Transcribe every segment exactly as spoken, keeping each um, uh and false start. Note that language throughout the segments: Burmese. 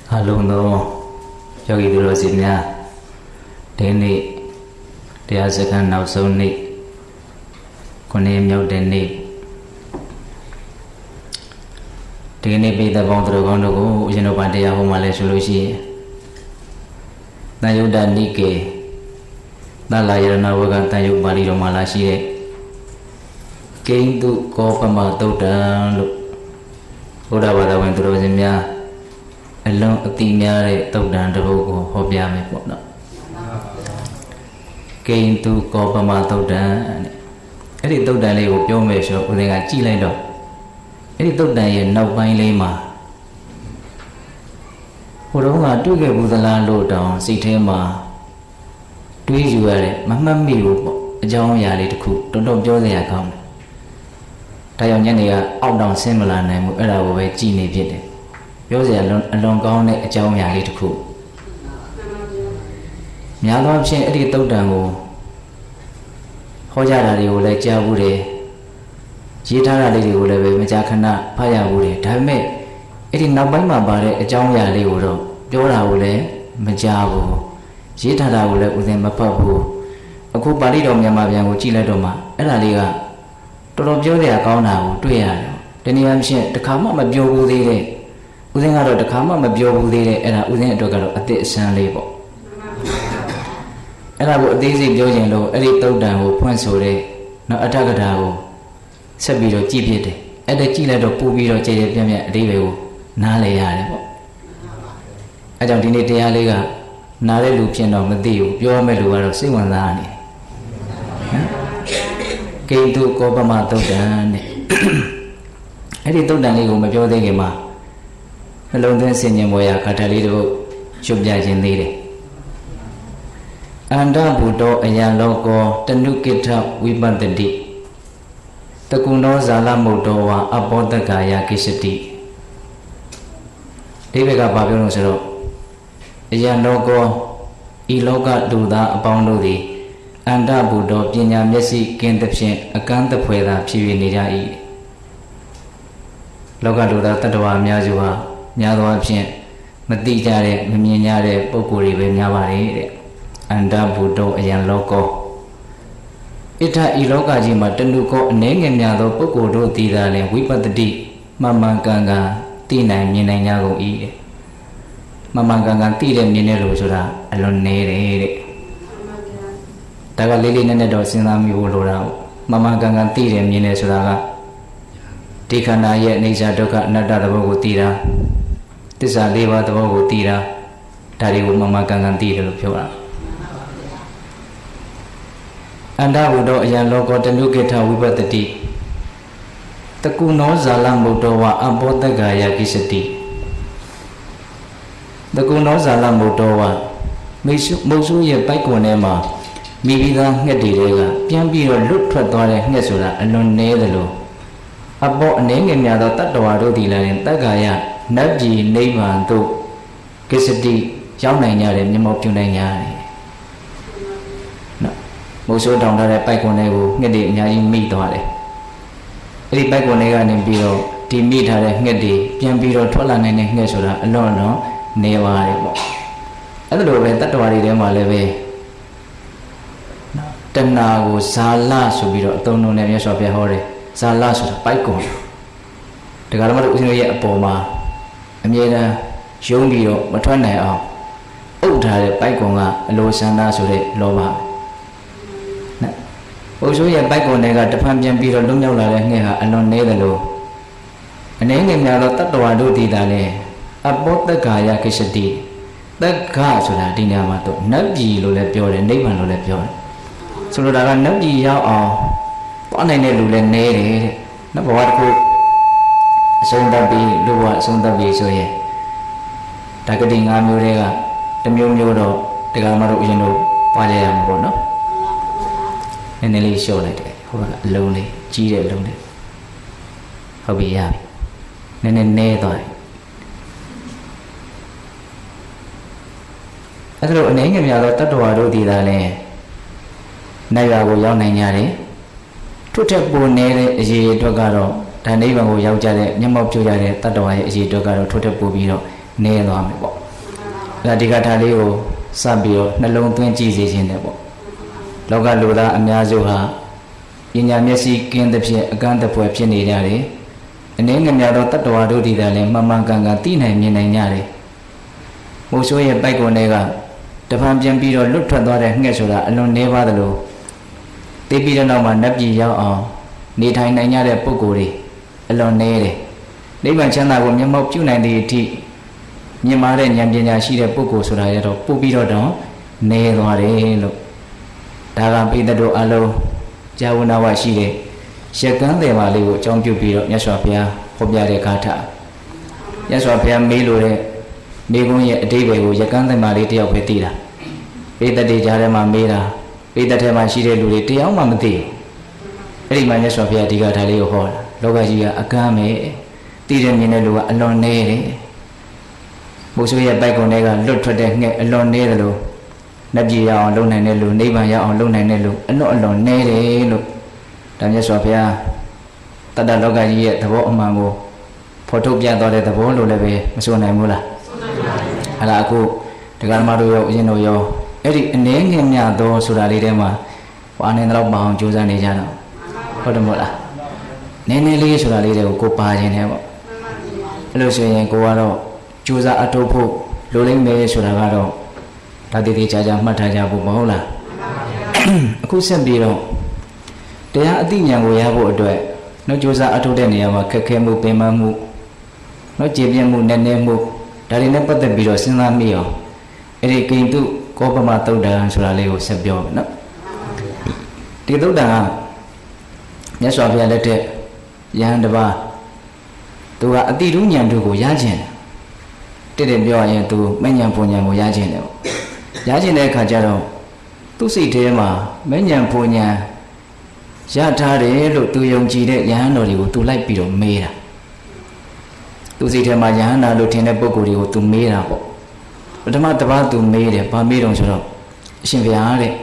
Alung no yogi dulu sihnya deni dia sekarang nausu ni kuning nyau deni deni beda bang terus kau nuku jenuh pandai aku malah solusi nayu dan nike nalayar nawakan tayu bari lo malah sih kain tu kau pematau dan lu udah pada waktu terus sihnya along timnya le tau dan terus ko hobia me pun no kain tu kau pematau dan ini tau dan le ko pion me so udah ngaji le do ini tau dan ye nau pain le ma orang ngadu ke budalan lo dong si tema dui juga le mama miu po jauh ya le tu tonton jauh ya kau tayo nyane ya out down similar ne mu era wo be ji ni phit deပြောစရာအလွန်ကောင်းတဲ့အကြောင်းအရာလေးတစ်ခုများသောအားဖြင့်အဲ့ဒီတုတ်တန်ကိုဟောကြားတာတွေကိုလည်းကြားဘူးတယ်ရေးထားတာလေးတွေကိုလည်းပဲမကြာခဏဖတ်ရဘူးတယ်ဒါပေမဲ့အဲ့ဒီနောက်ပိုင်းမှာပါတဲ့အကြောင်းအရာလေးကိုတော့ပြောတာကိုလည်းမကြားဘူးရေးထားတာကိုလည်းဦးစင်မဖတ်ဘူးအခုပါဠိတော်မြန်မာပြန်ကိုကြည့်လိုက်တော့မှအဲ့ဒါလေးကတော်တော်ပြောစရာကောင်းတာကိုတွေ့ရတယ်ဒီနေရာမှာရှင်းတစ်ခါမှမပြောဘူးသေးတဲ့ဦးစင်းကတော့တခါမှမပြောဘူးသေးတဲ့အဲ့ဒါဦးစင်းအတွက်ကတော့အသစ်အဆန်းလေးပေါ့အဲ့ဒါကိုအသေးစိတ်ပြောရင်လို့အဲ့ဒီတုတ်တန်ကိုဖွင့်ဆိုတဲ့နော်အထက်ကထာကိုဆက်ပြီးတော့ကြည့်ဖြစ်တယ်အဲ့ဒါကြည့်လိုက်တော့ပို့ပြီးတော့ကြည်ကြပြန့်ပြန့်အသေးပဲကိုနားလည်ရတယ်ပေါ့အဲ့ကြောင့်ဒီနေ့တရားလေးကနားတဲ့လူဖြစ်တော့မသိဘူးပြောမဲ့လူကတော့စိတ်ဝင်စားနေနော်ကိန္တုကောပမတုတ်တန်တဲ့အဲ့ဒီတုတ်တန်လေးကိုမပြောသေးခင်မှာနှလုံးသွင်းဆင်ញင်ပေါ်ရာခါတာလေးတို့ချုပ်ပြခြင်းသေးတယ်အန္တဘုဒ္ဓအယံလောကောတနုကိထဝိပတ္တိတကုဏောဇာလမုတ်တော်ဝါအဘောတကာယကိစ္စတိဒီဘက်ကဘာပြောလို့ဆိုတော့အယံလောကောဤလောကလူသားအပေါင်းတို့သည်အန္တဘုဒ္ဓပညာမျက်စိကင်းသဖြင့်အကန့်တဖွယ်သာဖြစ်၍နေကြ၏လောကလူသားတတ္တဝါအများစုဟာများသောအားဖြင့်မတိကြတဲ့မမြင်ကြတဲ့ပုဂ္ဂိုလ်တွေပဲများပါတယ်တဲ့အန္တဘုဒ္ဓအယံလောကောဣထဤလောကကြီးမှာတဏှုကောအနေငယ်များသောပုဂ္ဂိုလ်တို့တည်တာလည်းဝိပတ္တိမမှန်ကန်ကန်သိနိုင်မြင်နိုင်ကြကုန်၏တဲ့မမှန်ကန်ကန်သိတဲ့မြင်တဲ့လူဆိုတာအလွန်နည်းတယ်တဲ့ဒါကလေးလေးနက်နက်တော့စဉ်းစားမိဖို့လိုတာမမှန်ကန်ကန်သိတယ်မြင်တယ်ဆိုတာကဒီခန္ဓာရဲ့အိဋ္ဌဒုက္ခအနတ္တသဘောကိုသိတာသစ္စာလေးပါးသဘောကိုသိတာဒါတွေကိုမမှန်ကန်ကန်သိတယ်လို့ပြောတာအန္တဘုဒ္ဓအယံလောကောတနုကိထဝိပတ္တိတကုဏောဇာလမုတ်တော်ဝအဘောတကာယကိစ္စတိတကုဏောဇာလမုတ်တော်ဝမိစုမုတ်ဆိုးရဲ့ပိုက်ကွန်ထဲမှာမိပြီးသားငှက်တွေကပြန်ပြီးတော့လွတ်ထွက်သွားတဲ့ငှက်ဆိုတာအလွန်နည်းတယ်လို့အဘောအနေငယ်များသောတတ္တဝါတို့ဒီလည်းတက္ကာယနတ်ပြည်နိဗ္ဗာန်သို့ကိစ္စတိရောက်နိုင်ကြတယ်မျက်မှောက်ပြုနိုင်ကြတယ်နော်မိုးဆိုးတောင်ထားတဲ့ပိုက်ကွန်တွေကိုငှက်တွေအများကြီးမိသွားတယ်အဲ့ဒီပိုက်ကွန်တွေကနေပြီးတော့ဒီမိထားတဲ့ငှက်တွေပြန်ပြီးတော့ထွက်လာနိုင်တဲ့ငှက်ဆိုတာအလွန်အလွန်နေပါတယ်ပေါ့အဲ့ဒါလိုပဲတတ္တဝါတွေထဲမှာလည်းပဲတဏှာကိုဇာလဆိုပြီးတော့အသုံးလုံးနဲ့မြတ်စွာဘုရားဟောတယ်ဇာလဆိုတာပိုက်ကွန်တရားဓမ္မတို့ဦးဇင်းတို့ရဲ့အပေါ်မှာအမြဲတမ်းယုံပြီးတော့မထွက်နိုင်အောင်အုပ်ထားတဲ့ပိုက်ကွန်ကအလိုဆန္ဒဆိုတဲ့လောဘနော်ဘုရားရဲ့ပိုက်ကွန်တွေကတဖန်ပြန်ပြီးတော့လုံရောက်လာတဲ့ငှက်ဟာအလွန်နည်းတယ်လို့အနေငယ်များတော့တတ္တဝါတို့တည်တာလေအဘောတကာယကိစ္စတိတက္ခဆိုတာဒီနေရာမှာတော့နတ်ပြည်လို့လည်းပြောတယ်နိဗ္ဗာန်လို့လည်းပြောတယ်ဆိုလိုတာကနတ်ပြည်ရောက်အောင်သွားနိုင်တဲ့လူလည်းနည်းတယ်တဲ့နောက်ဘဝတစ်ခုအဆုံးသတ်ပြီးလူဘဝအဆုံးသတ်ပြီးဆိုရင်ဒါကတိ၅မျိုးတွေကတစ်မျိုးမျိုးတော့တရားမတို့အရင်တို့ပွားကြရမှာပေါ့နော်နည်းနည်းလေးလျှော့လိုက်တယ်ဟိုကအလုံးလေးကြီးတဲ့အလုံးလေးဟုတ်ပြီရပြီနည်းနည်းနည်းသွားတယ်အဲ့ဒါလိုအနေငယ်များတော့တတ္တဝါတို့ဒီသားလဲနိုင်ရာကိုရောက်နိုင်ကြတယ်ထွတ်ထက်ပိုနေတဲ့အရေးအတွက်ကတော့ဒါနိဗ္ဗာန်ကိုရောက်ကြတဲ့မျက်မှောက်ပြုကြတဲ့တတ္တဝါရဲ့အရေးအတွက်ကတော့ထွတ်ထက်ပိုပြီးတော့နေသွားမယ်ပေါ့ဒါဒီကထာလေးကိုစပ်ပြီးတော့နှလုံးသွင်းကြည့်စေခြင်းတယ်ပေါ့လောကလူသားအများစုဟာပညာမျက်စိကင်းသဖြင့်အကန့်အပွဲဖြစ်နေကြတယ်အနေငယ်များသောတတ္တဝါတို့ဒီသာလည်းမှန်မှန်ကန်ကန်သိနိုင်မြင်နိုင်ကြတယ်မိုးဆိုးရဲ့ပိုက်ကွန်တွေကတဖန်ပြန်ပြီးတော့လွတ်ထွက်သွားတဲ့ငှက်ဆိုတာအလွန်နှဲပါသလိုသိပြီးတဲ့နောက်မှာနတ်ပြည်ရောက်အောင်နေထိုင်နိုင်ကြတဲ့ပုဂ္ဂိုလ်တွေအလွန်နှဲတယ်နိဗ္ဗာန်ချမ်းသာကိုမျက်မှောက်ပြုနိုင်တဲ့အထိမြင်မာတဲ့ဉာဏ်ပညာရှိတဲ့ပုဂ္ဂိုလ်ဆိုတာရတော့ပို့ပြီးတော့တော့နှဲသွားတယ်လို့ဒါကပိဋကတို့အလုံးကြာဝနာဝရှိတဲ့ရက်ကန်းတယ်ပါလေးကိုအကြောင်းပြုပြီးတော့မြတ်စွာဘုရားဟောပြတဲ့ဂါထာမြတ်စွာဘုရားမေးလို့တဲ့မိဂုံးရဲ့အတိတ်တွေကိုရက်ကန်းတယ်ပါလေးတယောက်ပဲသိတာပိဋကတေကြားထဲမှာမေးတာပိဋကထဲမှာရှိတဲ့လူတွေတယောက်မှမသိဘူးအဲ့ဒီမှာမြတ်စွာဘုရားဒီဂါထာလေးကိုဟောတာလောကကြီးကအကမ်းမဲ့သိတဲ့မြင်တဲ့လူကအလွန်နေတယ်ဘုဆိုးရဲ့ပိုက်ကုံတွေကလွတ်ထွက်တဲ့ငှက်အလွန်နေတယ်လို့နတ်ပြည်ရအောင်လုပ်နိုင်တဲ့လူနိဗ္ဗာန်ရအောင်လုပ်နိုင်တဲ့လူအလွန်အလွန်နေတယ်လို့ဒါမြတ်စွာဘုရားတတ္တလောကကြီးရဲ့သဘောအမှန်ကိုဖော်ထုတ်ပြသွားတဲ့သဘောလို့လည်းပဲမဆိုနိုင်ဘူးလားဆိုနိုင်ပါဘူးအဲ့ဒါအခုဒကာမတို့ရောအရင်တို့ရောအဲ့ဒီအနေငယ်များသောဆိုတာလေးထဲမှာဘာနဲ့တော့မအောင်ကြိုးစားနေကြတော့ဟုတ်တယ်မဟုတ်လားနည်းနည်းလေးဆိုတာလေးတွေကိုကိုပါခြင်းနဲ့ပေါ့အဲ့လိုဆိုရင်ကိုကတော့ကြိုးစားအထောက်ဖို့လိုလိမ့်မယ်ဆိုတာကတော့ဒါတည်တည်ချာချာမှတ်ထားကြဖို့မဟုတ်လားအခုဆက်ပြီးတော့တရားအသိဉာဏ်ကိုရဖို့အတွက်နော်ကြိုးစားအထောက်တဲ့နေရာမှာခက်ခဲမှုပင်ပန်းမှုနော်ကြည်ပြင်းမှုနည်းနည်းမှုဒါတွေနဲ့ပတ်သက်ပြီးတော့စဉ်းစားမိအောင်အဲ့ဒီကိဉ္တုကောပမသုတ်တံဆိုတာလေးကိုဆက်ပြောမယ်နော်ဒီသုတ်တံကမြတ်စွာဘုရားလက်ထက်ယဟန်တစ်ပါးသူကအတိတုဉာဏ်တို့ကိုရခြင်းတဲ့တဲ့ပြောရင်သူမဉ္ဇဉ်ပုံဉာဏ်ကိုရခြင်းတယ်ပေါ့ရခြင်းတဲ့အခါကျတော့သူ့စိတ်ထဲမှာမဉ္ဇဉ်ပုံဉာဏ်ရထားတယ်လို့သူယုံကြည်တဲ့ယဟန်တော်တွေကိုသူလိုက်ပြီးတော့မေးတာသူစိတ်ထဲမှာယဟန်နာလို့ထင်တဲ့ပုဂ္ဂိုလ်တွေကိုသူမေးတာပေါ့ပထမတစ်ပါးသူမေးတယ်ဘာမေးတော့ဆိုတော့အရှင်ဘုရားတဲ့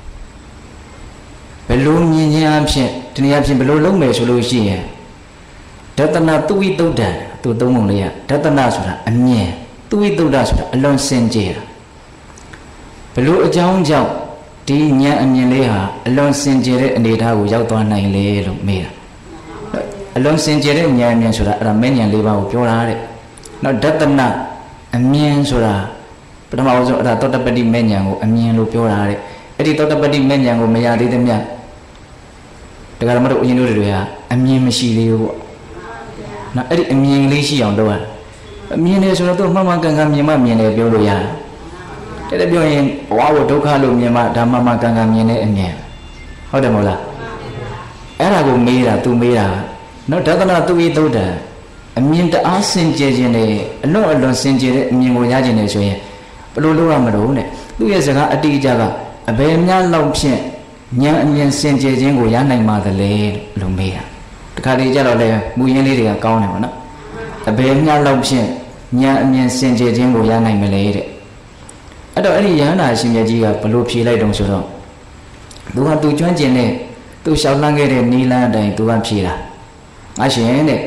ဘယ်လိုမြင်ခြင်းအဖြစ်ဒီနေရာဖြစ်ဘယ်လိုလုပ်မယ်ဆိုလို့ရှိရင်ဒသနာသူဝိတုဒ္ဒံသူသုံးပုံလေးကဒသနာဆိုတာအမြင်သူဝိတုဒ္ဒဆိုတာအလွန်စင်ကြယ်တာဘယ်လိုအကြောင်းကြောင့်ဒီဉာဏ်အမြင်လေးဟာအလွန်စင်ကြယ်တဲ့အနေအထားကိုရောက်သွားနိုင်လေလို့မေးတာအလွန်စင်ကြယ်တဲ့ဉာဏ်အမြင်ဆိုတာအဲ့ဒါမဲ့ဉာဏ်လေးပါးကိုပြောတာတဲ့နောက်ဒသနာအမြင်ဆိုတာပထမဆုံးအဲ့ဒါသောတပတ္တိမဲ့ဉာဏ်ကိုအမြင်လို့ပြောတာတဲ့အဲ့ဒီသောတပတ္တိမဲ့ဉာဏ်ကိုမရသေးသမျှဒကာရမတို့အရင်တို့တွေကအမြင်မရှိသေးဘူးပေါ့နော်အဲ့ဒီအမြင်လေးရှိအောင်လုပ်ရအမြင်လေဆိုတော့သူမှန်မှန်ကန်ကန်မြင်မှမြင်တယ်ပြောလို့ရတယ်တဲ့ပြောရင်ဘဝကိုဒုက္ခလို့မြင်မှဒါမှန်မှန်ကန်ကန်မြင်တဲ့အမြင်ဟုတ်တယ်မဟုတ်လားအဲ့ဒါကိုမေးတာသူမေးတာနော်ဒသနာသူဤသုဒ္ဓံအမြင်တအားစင်ကြယ်ခြင်းနဲ့အလွန်အလွန်စင်ကြယ်တဲ့အမြင်ကိုရခြင်းနဲ့ဆိုရင်ဘယ်လိုလုပ်ရမလို့နဲ့သူ့ရဲ့စကားအတိအကျကအဘယ်များလောက်ဖြင့်ဉာဏ်အမြင်စင်ကြယ်ခြင်းကိုရနိုင်ပါသလဲလို့မေးတာတခါတည်းကြတော့လေမူရင်းလေးတွေကကောင်းတယ်ပေါ့နော်အဘယ်များလောက်ဖြင့်ဉာဏ်အမြင်စင်ကြယ်ခြင်းကိုရနိုင်မလဲတဲ့အဲ့တော့အဲ့ဒီယဟန္တာရှင်မြတ်ကြီးကဘလို့ဖြေလိုက်တုံးဆိုတော့သူကသူကျွမ်းကျင်တဲ့သူရှောက်လန်းခဲ့တဲ့နီလန်းအတိုင်းသူကဖြေတာငါရှင်တဲ့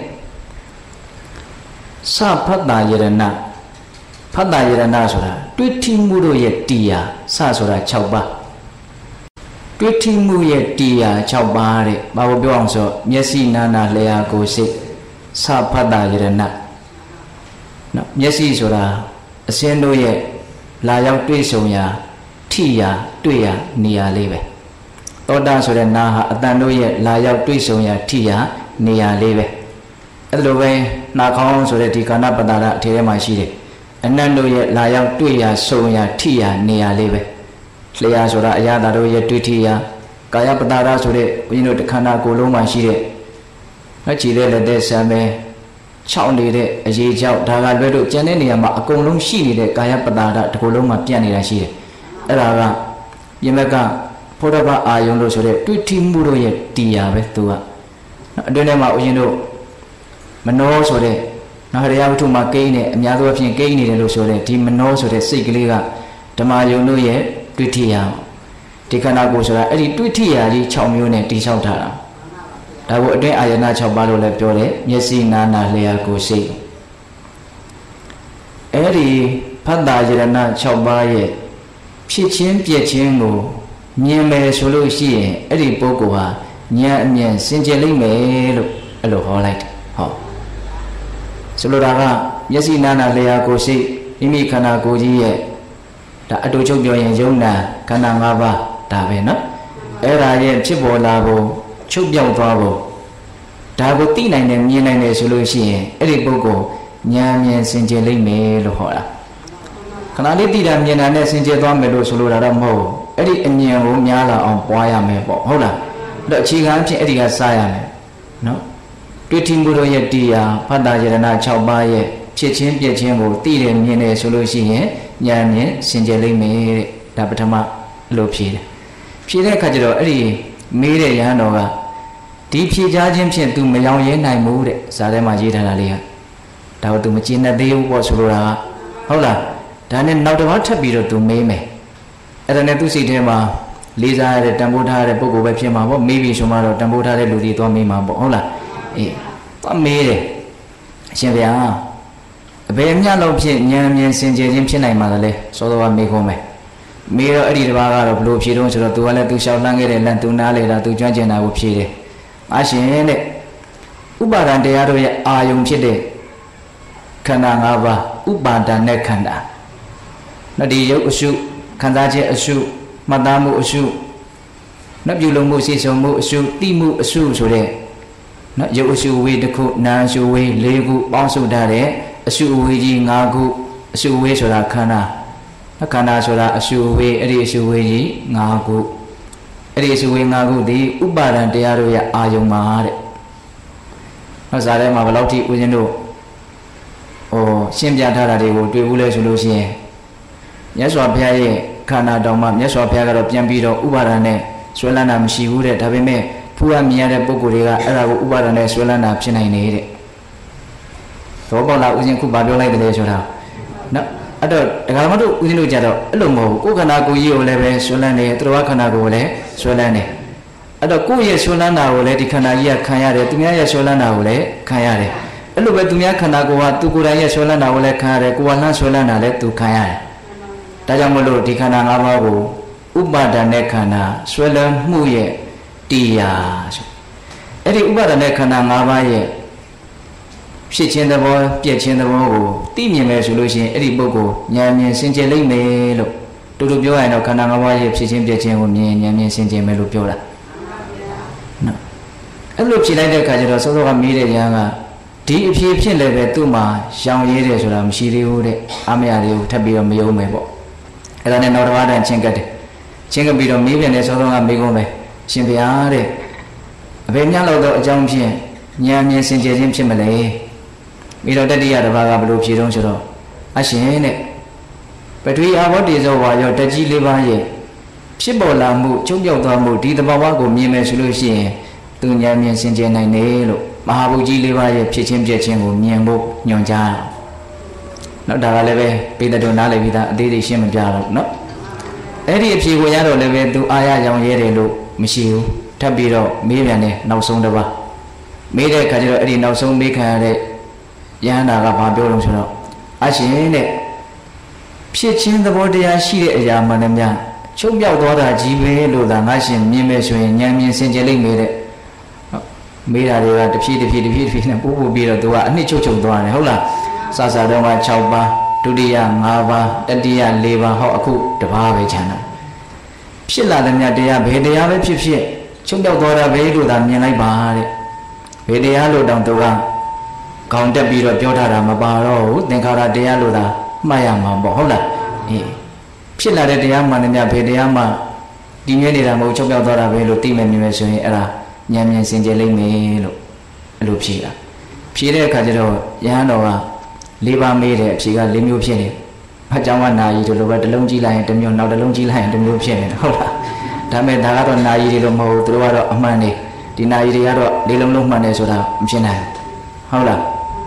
စဖတ်တာယရဏဖတ်တာယရဏဆိုတာတွေ့ထိမှုတို့ရဲ့တရားစဆိုတာ၆ပါးတွေ့ထိမှုရဲ့တရား၆ပါးတဲ့ဘာလို့ပြောအောင်ဆိုမျက်စိနာနာလျှာကိုယ်စိတ်စဖတ်တာယရဏနော်မျက်စိဆိုတာအစင်းတို့ရဲ့လာရောက်တွေ့ဆုံရာထိရာတွေ့ရာနေရာလေးပဲသောတာဆိုတဲ့နာဟာအတန်တို့ရဲ့လာရောက်တွေ့ဆုံရာထိရာနေရာလေးပဲအဲ့လိုပဲနာခေါင်းဆိုတဲ့ဒီကာဏပတ္တာရအထဲထဲမှာရှိတယ်အနတ်တို့ရဲ့လာရောက်တွေ့ရာဆုံရာထိရာနေရာလေးပဲလျှာဆိုတာအရာသာတို့ရဲ့တွေ့ထိရာကာယပတ္တာရဆိုတဲ့ဘုန်းကြီးတို့တခန္ဓာကိုယ်လုံးမှာရှိတဲ့အကြည်တဲ့လက်တဲ့ဆံပဲခြောက်နေတဲ့အရေးကြောင့်ဒါကလွဲလို့ကျန်တဲ့နေရာမှာအကုန်လုံးရှိနေတဲ့ကာယပတ္တာရတစ်ခုလုံးမှာပြန့်နေတာရှိတယ်အဲ့ဒါကပြင်ဘက်ကဘုဒ္ဓဘာအာယုံလို့ဆိုတဲ့တွေ့ထိမှုတို့ရဲ့တရားပဲသူကအတွင်းထဲမှာဦးဇင်းတို့မနောဆိုတဲ့နာဟရိယဝတ္ထုမှာကိန်းနေအများသောအဖြစ်ကိန်းနေတယ်လို့ဆိုတဲ့ဒီမနောဆိုတဲ့စိတ်ကလေးကဓမ္မယုံတို့ရဲ့တွေ့ထိရာဒီခန္ဓာကိုယ်ဆိုတာအဲ့ဒီတွေ့ထိရာကြီး၆မျိုးနဲ့တိဆောက်ထားတာဒါကိုအတွင်းအာယနာ၆ပါးလို့လည်းပြောတယ်မျက်စိနာနာလျှာကိုယ်စိတ်အအဲ့ဒီဖတ်တာယရဏ၆ပါးရဲ့ဖြစ်ချင်းပြည့်ချင်းကိုမြင်မယ်ဆိုလို့ရှိရင်အဲ့ဒီပုဂ္ဂိုလ်ဟာဉာဏ်အမြင်စင်ကြယ်လိမ့်မယ်လို့အဲ့လိုဟောလိုက်တယ်ဟောဆိုလိုတာကမျက်စိနာနာလျာကိုယ်စိတ်မိမိခန္ဓာကိုယ်ကြီးရဲ့ဒါအတူချုပ်ပြောရင်ယုံနာခန္ဓာ၅ပါးဒါပဲနော်အဲ့ဒါရဲ့ဖြစ်ပေါ်လာဖို့ချုပ်ပြောက်သွားဖို့ဒါကိုသိနိုင်တယ်မြင်နိုင်တယ်ဆိုလို့ရှိရင်အဲ့ဒီပုဂ္ဂိုလ်ဉာဏ်မြင်စင်ကြယ်လိမ့်မယ်လို့ဟောတာခဏလေးသိတာမြင်တာနဲ့စင်ကြယ်သွားမယ်လို့ဆိုလိုတာတော့မဟုတ်အဲ့ဒီအမြင်ကိုများလာအောင်ပွားရမယ်ပေါ့ဟုတ်လားအဲ့တော့အခြေခံအဖြစ်အဲ့ဒီကစားရမယ်နော်တွေ့ထင်မှုတို့ရဲ့တရားဖတ်တာယရဏ၆ပါးရဲ့ဖြစ်ချင်းပြည့်ချင်းကိုသိတယ်မြင်တယ်ဆိုလို့ရှိရင်ဉာဏ်မြင်စင်ကြယ်လိမ့်မယ်တဲ့ဒါပထမလို့ဖြေတယ်ဖြေတဲ့အခါကျတော့အဲ့ဒီမေးတဲ့ယဟန်တော်ကဒီဖြေချခြင်းဖြင့် तू မယောင်ရဲနိုင်ဘူးတဲ့ဇာထဲမှာရေးထားတာလေးကဒါကို तू မကျင်တတ်သေးဘူးပေါ့ဆိုလိုတာကဟုတ်လားဒါနဲ့နောက်တစ်ပါးထပ်ပြီးတော့ तू မေးမယ်အဲ့ဒါနဲ့သူ့စိတ်ထဲမှာလေးစားရတဲ့တန်ဖိုးထားရတဲ့ပုဂ္ဂိုလ်ပဲဖြစ်မှာပေါ့မေးပြီးဆိုမှတော့တန်ဖိုးထားတဲ့လူတွေသွားမေးမှာပေါ့ဟုတ်လားအေးသွားမေးတယ်အရှင်ဗျာအဘယ်မျှလောက်ဖြစ်ဉာဏ်မြင်စင်ကြယ်ခြင်းဖြစ်နိုင်မှာလဲစောစောကမေးခွန်းမယ်မေးတော့အဲ့ဒီတစ်ပါးကတော့ဘလို့ဖြေတော့ဆိုတော့ तू ကလည်း तू ရှောက်လန်းခဲ့တဲ့လမ်း तू နားလေတာ तू ကျွမ်းကျင်တာကိုဖြေတယ်အရှင်တဲ့ဥပါဒံတရားတို့ရဲ့အာယုံဖြစ်တဲ့ခန္ဓာ၅ပါးဥပါဒံနဲ့ခန္ဓာနော်ဒီရုပ်အရှုခံစားခြင်းအရှုမှတ်သားမှုအရှုနော်ပြုလုပ်မှုစိတ်ဆုံမှုအရှုတိမှုအရှုဆိုတဲ့နော်ရုပ်အရှုဝေးတစ်ခုနာအရှုဝေး၄ခုပေါင်းစုထားတဲ့အရှုဝေးကြီး၅ခုအရှုဝေးဆိုတာခန္ဓာနော်ခန္ဓာဆိုတာအရှုဝေးအဲ့ဒီအရှုဝေးကြီး၅ခုအဲ့ဒီအရှုဝေး၅ခုဒီဥပါဒံတရားတို့ရဲ့အာယုံပါတဲ့နော်ဇာထဲမှာဘယ်လောက်ထိဦးဇင်းတို့ဟိုရှင်းပြထားတာတွေကိုတွေ့ဘူးလဲဆိုလို့ရှိရင်မြတ်စွာဘုရားရဲ့ခန္ဓာတော်မှာမြတ်စွာဘုရားကတော့ပြန်ပြီးတော့ဥပါဒံနဲ့ဆွဲလန်းတာမရှိဘူးတဲ့ဒါပေမဲ့ဖူးရမြင်ရတဲ့ပုဂ္ဂိုလ်တွေကအဲ့ဒါကိုဥပါဒံနဲ့ဆွဲလန်းတာဖြစ်နိုင်နေတဲ့သောပေါလားဦးဇင်းခုဘာပြောလိုက်တယ်ဆိုတာနော်အဲ့တော့ဒကာမတို့ဦးဇင်းတို့ကြတော့အဲ့လိုမဟုတ်ဘူးကိုယ်ခန္ဓာကိုယ်ကြီးကိုလည်းပဲဆွဲလန်းတယ်သူတော်ခန္ဓာကိုယ်ကိုလည်းဆွဲလန်းတယ်အဲ့တော့ကိုယ့်ရဲ့ဆွဲလန်းတာကိုလည်းဒီခန္ဓာကြီးကခံရတယ်သူများရဲ့ဆွဲလန်းတာကိုလည်းခံရတယ်အဲ့လိုပဲသူများခန္ဓာကိုယ်ကသူကိုယ်တိုင်ရဲ့ဆွဲလန်းတာကိုလည်းခံရတယ်ကိုယ်ကလှမ်းဆွဲလန်းတာလည်းသူခံရတယ်ဒါကြောင့်မလို့ဒီခန္ဓာ၅ပါးကိုဥပါဒဏ်နဲ့ခန္ဓာဆွဲလန်းမှုရဲ့တရားဆိုအဲ့ဒီဥပါဒဏ်နဲ့ခန္ဓာ၅ပါးရဲ့ဖြစ်ခြင်းသဘောပြည့်ခြင်းသဘောကိုသိမြင်မယ်ဆိုလို့ရှိရင်အဲ့ဒီပုဂ္ဂိုလ်ဉာဏ်မြင်စင်ကြယ်လိမ့်မယ်လို့တူတူပြောရရင်တော့ခန္ဓာ၅ပါးရဲ့ဖြစ်ခြင်းပြည့်ခြင်းကိုမြင်ဉာဏ်မြင်စင်ကြယ်မယ်လို့ပြောတာနော်အဲ့လိုဖြေလိုက်တဲ့အခါကျတော့စောစောကမေးတဲ့ဉာဏ်ကဒီအဖြေဖြစ်လည်းပဲသူ့မှာရောင်ရဲတယ်ဆိုတာမရှိသေးဘူးတဲ့အမရသေးဘူးထပ်ပြီးတော့မယုံမယ်ပေါ့အဲ့ဒါနဲ့နောက်တစ်ပါးတန်းချင်းကတ်တယ်ချင်းကပ်ပြီးတော့မေးပြန်တဲ့စောစောကမေးကုန်ပဲရှင်ဗျာတဲ့အဘယ်များလို့တော့အကြောင်းဖြင့်ဉာဏ်မြင်စင်ကြယ်ခြင်းဖြစ်မလဲပြီးတော့တတိယတစ်ပါးကဘယ်လိုဖြေတော့ဆိုတော့အရှင်တဲ့ပထဝီအာဘောတေဇောဝါရောတကြီးလေးပါးရဲ့ဖြစ်ပေါ်လာမှုချုပ်ပြောက်သွားမှုဒီသဘာဝကိုမြင်မယ်ဆိုလို့ရှိရင်သူဉာဏ်မြင်စင်ကြယ်နိုင်တယ်လို့မဟာဘုကြီးလေးပါးရဲ့ဖြစ်ချင်းပြည့်ချင်းကိုမြင်ဖို့ညွှန်ကြားတာနော်ဒါကလည်းပဲပိဋကတော်နားလည်ပြီးသားအသေးသေးရှင်းမပြတော့နော်အဲ့ဒီအဖြေကိုရတော့လည်းပဲသူအာရရောင်ရဲတယ်လို့မရှိဘူးထပ်ပြီးတော့မေးပြန်တယ်နောက်ဆုံးတစ်ပါးမေးတဲ့အခါကျတော့အဲ့ဒီနောက်ဆုံးမေးခံရတဲ့ယဟန္တာကဘာပြောလို့ဆိုတော့အရှင်တဲ့ဖြစ်ချင်းသဘောတရားရှိတဲ့အရာမှန်တယ်များချုပ်ပြောက်သွားတာကြီးပဲလို့သာငါရှင်မြင်မယ်ဆိုရင်ဉာဏ်မြင်စင်ကြယ်လိမ့်မယ်တဲ့မေးတာတွေကတဖြည်းတဖြည်းတဖြည်းတဖြည်းနဲ့ပို့ပို့ပြီးတော့သူကအနှစ်ချုပ်ချုပ်သွားတယ်ဟုတ်လားစစတော့က၆ပါးဒုတိယ၅ပါးတတိယ၄ပါးဟောအခုတစ်ပါးပဲခြံတာဖြစ်လာတဲ့မြတ်တရားဘယ်တရားပဲဖြစ်ဖြစ်ချုပ်ပြောက်သွားတာပဲလို့သာမြင်လိုက်ပါတဲ့ဘယ်တရားလို့တောင်သူကခေါင်းတက်ပြီးတော့ပြောထားတာမပါတော့ဘူးသင်္ခါရတရားလို့သာမှတ်ရမှာပေါ့ဟုတ်လားအေးဖြစ်လာတဲ့တရားမှန်တယ်မြတ်ဘယ်တရားမှဒီမြဲနေတာမဟုတ်ချုပ်ပြောက်သွားတာပဲလို့သိမယ်မြင်မယ်ဆိုရင်အဲ့ဒါဉာဏ်မြင်စင်ကြယ်လိမ့်မယ်လို့အဲ့လိုဖြေတာဖြေတဲ့အခါကျတော့ယဟန်တော်ကလေးပါမေးတယ်အဖြေကလေးမျိုးဖြစ်နေအကြောင်းကနာယီတို့လိုပဲတစ်လုံးကြည့်လိုက်ရင်တစ်မျိုးနောက်တစ်လုံးကြည့်လိုက်ရင်တစ်မျိုးဖြစ်နေတယ်ဟုတ်လားဒါပေမဲ့ဒါကတော့နာယီတွေလို့မဟုတ်ဘူးသူတို့ကတော့အမှန်နေဒီနာယီတွေကတော့လေးလုံးလုံးမှန်တယ်ဆိုတာမဖြစ်နိုင်ဟုတ်လား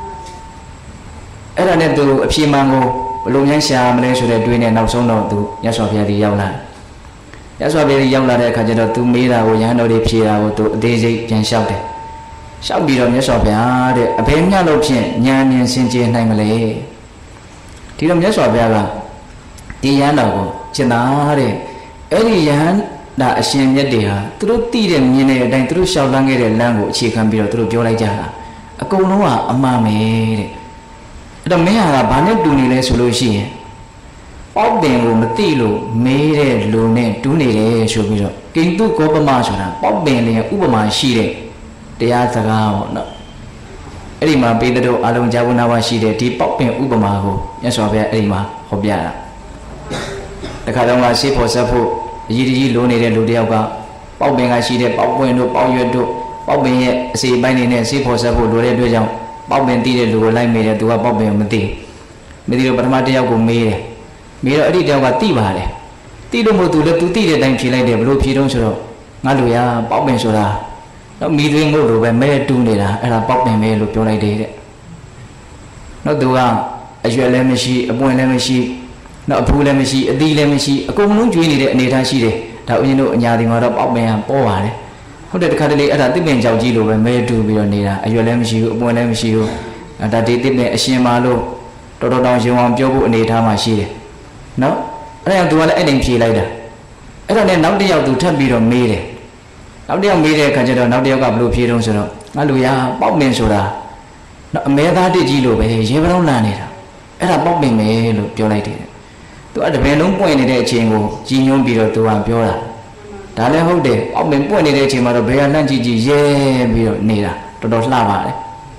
အဲ့ဒါနဲ့သူအဖြေမှန်ကိုဘယ်လိုများရှာမလဲဆိုတဲ့တွေးနေနောက်ဆုံးတော့သူမြတ်စွာဘုရားကြီးရောက်လာမြတ်စွာဘုရားကြီးရောက်လာတဲ့အခါကျတော့သူမေးတာကိုယဟန်တော်တွေဖြေတာကိုသူအသေးစိတ်ပြန်လျှောက်တယ်လျှောက်ပြီးတော့မြတ်စွာဘုရားတဲ့အဘယ်မျှလို့ဖြင့်ဉာဏ်မြင်စင်ကြယ်နိုင်မလဲဒီတော့မြတ်စွာဘုရားကဒီယန္တာကိုကျင်သားတဲ့အဲ့ဒီယန္တာအရှင်မြတ်တွေဟာသူတို့သိတဲ့မြင်တဲ့အတိုင်းသူတို့ရှောက်လန်းခဲ့တဲ့လမ်းကိုအခြေခံပြီးတော့သူတို့ပြောလိုက်ကြတာအကုန်လုံးကအမှားမယ်တဲ့အဲ့တော့မင်းဟာကဘာနဲ့တူနေလဲဆိုလို့ရှိရင်ပေါက်ပင်ကိုမသိလို့မေးတဲ့လူနဲ့တူးနေတယ်ဆိုပြီးတော့ကိန္တုကောပမဆိုတာပေါက်ပင်လည်းဥပမာရှိတဲ့တရားစကားပေါ့နော်အဲ့ဒီမှာပေတတို့အလုံးကြာဝနာဝရှိတဲ့ဒီပေါက်ပင်ဥပမာကိုမြတ်စွာဘုရားအဲ့ဒီမှာဟောပြတာတခါတော့ကရှေးဖို့ဆက်ဖို့အကြီးကြီးလိုနေတဲ့လူတယောက်ကပေါက်ပင်ကရှိတဲ့ပေါက်ပွင့်တို့ပေါက်ရွက်တို့ပေါက်ပင်ရဲ့အစီပိုင်းနေနဲ့ရှေးဖို့ဆက်ဖို့လိုတဲ့အတွက်ကြောင့်ပေါက်ပင်တီးတဲ့လူကိုလိုက်မိတယ်သူကပေါက်ပင်မသိမသိတော့ပထမတစ်ယောက်ကိုမေးတယ်မေးတော့အဲ့ဒီတယောက်ကတိပါတယ်တိလို့မို့သူလည်းသူတိတဲ့အတိုင်းဖြေလိုက်တယ်ဘလို့ဖြေတော့ဆိုတော့ငါလူရပေါက်ပင်ဆိုတာတော့မိသွင်းလို့လိုပဲမဲတူးနေတာအဲ့ဒါပေါက်ပင်ပဲလို့ပြောလိုက်တယ်တဲ့တော့သူကအရွယ်လည်းမရှိအပွင့်လည်းမရှိတော့အဖူးလည်းမရှိအသီးလည်းမရှိအကုန်လုံးကျွေးနေတဲ့အနေအထားရှိတယ်ဒါဦးဇင်းတို့အညာဒီမှာတော့ပေါက်ပင်ကပေါ်ပါတယ်ဟုတ်တယ်တခါတလေအဲ့ဒါတစ်ပင်ကြောက်ကြီးလိုပဲမဲတူးပြီးတော့နေတာအရွယ်လည်းမရှိဘူးအပွင့်လည်းမရှိဘူးဒါဒီတစ်ပင်အရှင်မာလို့တော်တော်တောင်ရှင်အောင်ပြောဖို့အနေအထားမှရှိတယ်နော်အဲ့ဒါသူကလည်းအဲ့တိုင်းဖြေလိုက်တာအဲ့ဒါနဲ့နောက်တစ်ယောက်သူထပ်ပြီးတော့မေးတယ်နောက်တစ်ယောက်မေးတဲ့အခါကျတော့နောက်တစ်ယောက်ကဘလို့ဖြေတော့ဆိုတော့ငါလူရပေါက်ပင်ဆိုတာနော်အမဲသားတစ်ကြီးလိုပဲရေပလုံးလာနေတာအဲ့ဒါပေါက်ပင်ပဲလို့ပြောလိုက်တယ်သူကတပင်လုံးပွင့်နေတဲ့အချိန်ကိုကြီးညွှန်းပြီးတော့သူကပြောတာဒါလည်းဟုတ်တယ်ပေါက်ပင်ပွင့်နေတဲ့အချိန်မှာတော့ဘယ်ကလှမ်းကြည့်ကြည့်ရဲပြီးတော့နေတာတော်တော်လှပါတယ်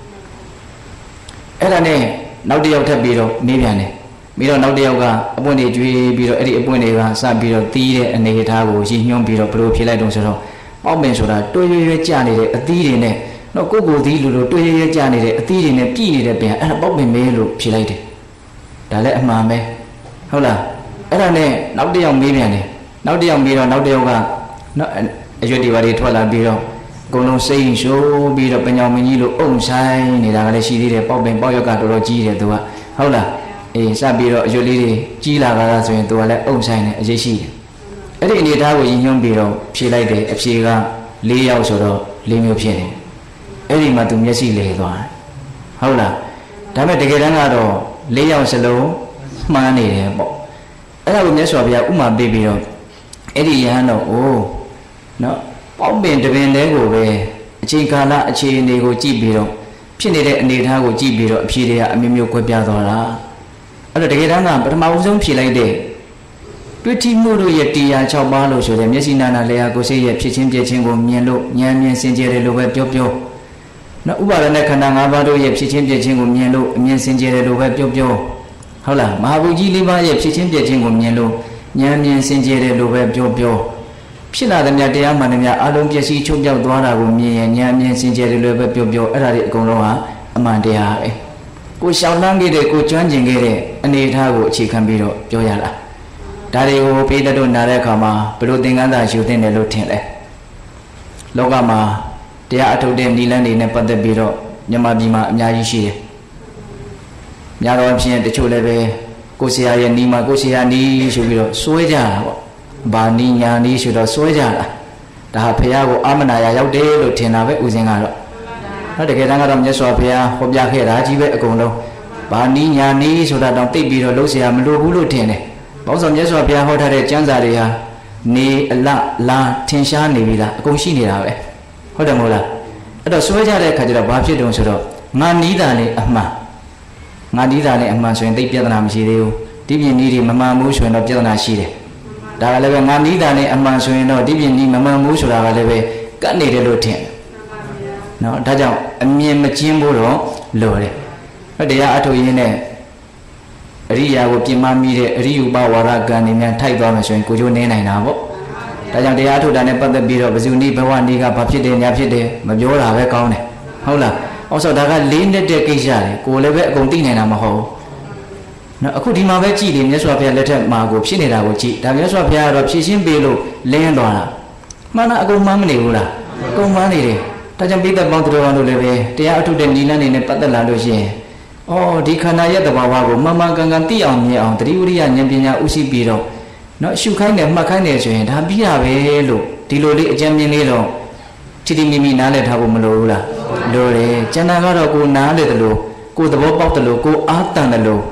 အဲ့ဒါနဲ့နောက်တစ်ယောက်ထပ်ပြီးတော့မေးပြန်တယ်ပြီးတော့နောက်တစ်ယောက်ကအပွင့်တွေကျွေးပြီးတော့အဲ့ဒီအပွင့်တွေကစပြီးတော့တီးတဲ့အနေအထားကိုကြီးညွှန်းပြီးတော့ဘလို့ဖြေလိုက်တော့ဆိုတော့ပေါက်ပင်ဆိုတာတွဲရွရွကြနေတဲ့အသီးတွေနဲ့တော့ကိုကိုသီးလူလိုတွဲရွရွကြနေတဲ့အသီးတွေနဲ့ပြည်နေတဲ့ပင်အဲ့ဒါပေါက်ပင်ပဲလို့ဖြေလိုက်တယ်ဒါလည်းအမှန်ပဲဟုတ်လားအဲ့ဒါနဲ့နောက်တစ်ယောက်မေးပြန်တယ်နောက်တစ်ယောက်မေးတော့နောက်တစ်ယောက်ကနော်အရွက်တွေပါတွေထွက်လာပြီးတော့အကုန်လုံးစိတ်ရှိုးပြီးတော့ပညာမင်းကြီးလိုအုံဆိုင်နေတာကလည်းရှိသေးတယ်ပေါက်ပင်ပေါက်ရွက်ကတော်တော်ကြီးတယ်သူကဟုတ်လားအေးစပြီးတော့အရွက်လေးတွေကြီးလာတာဆိုရင်သူကလည်းအုံဆိုင်တယ်အရေးရှိတယ်အဲ့ဒီအနေထားကိုရည်ညွှန်းပြီးတော့ဖြေလိုက်တယ်အဖြေက၄ယောက်ဆိုတော့၄မျိုးဖြစ်တယ်အဲ့ဒီမှာသူမျက်စိလဲသွားတယ်ဟုတ်လားဒါပေမဲ့တကယ်တမ်းကတော့၄ယောက်စလုံးမှားနေတယ်ပေါ့အဲ့ဒါကိုမြတ်စွာဘုရားဥမာပေးပြီးတော့အဲ့ဒီယဟန်တော့အိုးနော်ပေါက်ပင်တပင်တဲကိုပဲအချိန်ကာလအခြေအနေကိုကြည့်ပြီးတော့ဖြစ်နေတဲ့အနေအထားကိုကြည့်ပြီးတော့အဖြေတွေကအမျိုးမျိုးကွဲပြားသွားတာအဲ့တော့တကယ်တမ်းကပထမဦးဆုံးဖြေလိုက်တဲ့တွေ့ထိမှုတို့ရဲ့တရား၆ပါးလို့ဆိုတဲ့မျက်စိနာနာလျာကိုယ်စိတ်ရဲ့ဖြစ်ချင်းပြချင်းကိုမြင်လို့ဉာဏ်မြင်စင်ကြယ်တယ်လို့ပဲပြောပြောနော်ဥပါဒณะခန္ဓာ၅ပါးတို့ရဲ့ဖြစ်ချင်းပြချင်းကိုမြင်လို့အမြင်စင်ကြယ်တယ်လို့ပဲပြောပြောဟုတ်လားမဟာဘူကြီး၄ပါးရဲ့ဖြစ်ချင်းပြချင်းကိုမြင်လို့ဉာဏ်မြင်စင်ကြယ်တယ်လို့ပဲပြောပြောဖြစ်လာတဲ့မြတ်တရားမှန်တဲ့မြတ်အလုံးပျက်စီးချုပ်ပြောက်သွားတာကိုမြင်ရင်ဉာဏ်မြင်စင်ကြယ်တယ်လို့ပဲပြောပြောအဲ့ဒါတွေအကုန်လုံးဟာအမှန်တရားပဲကိုရှောင်လန်းခဲ့တဲ့ကိုကျွမ်းကျင်ခဲ့တဲ့အနေအထားကိုအခြေခံပြီးတော့ပြောရတာဒါတွေကိုပိဋကတို့နားတဲ့အခါမှာဘယ်လိုသင်္ကန်းသာယူသင့်တယ်လို့ထင်လဲလောကမှာတရားအထုတ်တဲ့နိလန်းတွေနဲ့ပတ်သက်ပြီးတော့မြန်မာပြည်မှာအများကြီးရှိတယ်များတော့ဖြင့်တချို့လည်းပဲကိုဆရာရဲ့နီးမှာကိုဆရာနီးဆိုပြီးတော့စွဲကြတာပေါ့ဘာနီးညာနီးဆိုတော့စွဲကြတာဒါဟာဘုရားကိုအာမနာရရောက်တယ်လို့ထင်တာပဲဦးဇင်းကတော့နော်တကယ်တမ်းကတော့မြတ်စွာဘုရားဟောပြခဲ့တာကြီးပဲအကုန်လုံးဘာနီးညာနီးဆိုတာတော့သိပြီးတော့လုံးဆရာမလိုဘူးလို့ထင်တယ်ဘောင်းဆောင်မြတ်စွာဘုရားဟောထားတဲ့ကျမ်းစာတွေဟာနေအလလာထင်ရှားနေပြီလားအကုန်ရှိနေတာပဲဟုတ်တယ်မဟုတ်လားအဲ့တော့စွဲကြတဲ့အခါကျတော့ဘာဖြစ်တုံးဆိုတော့ငါနီးတာလေအမှန်ငါနီးတာလေအမှန်ဆိုရင်သိပြဿနာမရှိသေးဘူးဒီပြင်နီးတွေမမှန်ဘူးဆိုရင်တော့ပြဿနာရှိတယ်ဒါကလည်းပဲငါနီးတာလေအမှန်ဆိုရင်တော့ဒီပြင်နီးမမှန်ဘူးဆိုတာကလည်းပဲကတ်နေတယ်လို့ထင်တယ်နော်ဒါကြောင့်အမြင်မကျင်းဖို့တော့လိုတယ်ဟဲ့တရားအထုတ်ရင်းနဲ့အရိယာကိုပြင်မမိတဲ့အရိယုပဝါရကံနေများထိုက်သွားမယ်ဆိုရင်ကိုကျိုးနေနိုင်တာပေါ့ဒါကြောင့်တရားထုတ်တာနဲ့ပတ်သက်ပြီးတော့ဘဇုနိဘဝနိကဘာဖြစ်တယ်ညာဖြစ်တယ်မပြောတာပဲကောင်းတယ်ဟုတ်လားအော်ဆိုဒါကလေးနဲ့တဲ့ကိစ္စလေကိုလည်းပဲအကုန်သိနိုင်တာမဟုတ်ဘူးနော်အခုဒီမှာပဲကြည်တယ်မြတ်စွာဘုရားလက်ထက်မှာကိုဖြစ်နေတာကိုကြည်ဒါမြတ်စွာဘုရားကတော့ဖြည့်ရှင်းပေးလို့လင်းသွားတာမှန်လားအကုန်မှန်းမနေဘူးလားအကုန်မှန်းနေတယ်ဒါကြောင့်ပိဋကပေါင်းသူတော်ကောင်းတို့လည်းပဲတရားအထုတ်တဲ့နိလန်းနေနဲ့ပတ်သက်လာလို့ရှိရင်အော်ဒီခန္ဓာရဲ့သဘာဝကိုမှန်မှန်ကန်ကန်သိအောင်မြင်အောင်တတိဝရိယဉာဏ်ပညာဥရှိပြီးတော့နော်ရှုခိုင်းတယ်မှတ်ခိုင်းတယ်ဆိုရင်ဒါပြီးတာပဲလို့ဒီလိုလေးအကြံဉာဏ်လေးတော့တိတိမိမိနားလည်ထားဖို့မလိုဘူးလားလိုတယ်ကျန်တာကတော့ကိုနားလည်တယ်လို့ကိုသဘောပေါက်တယ်လို့ကိုအားတန်တယ်လို့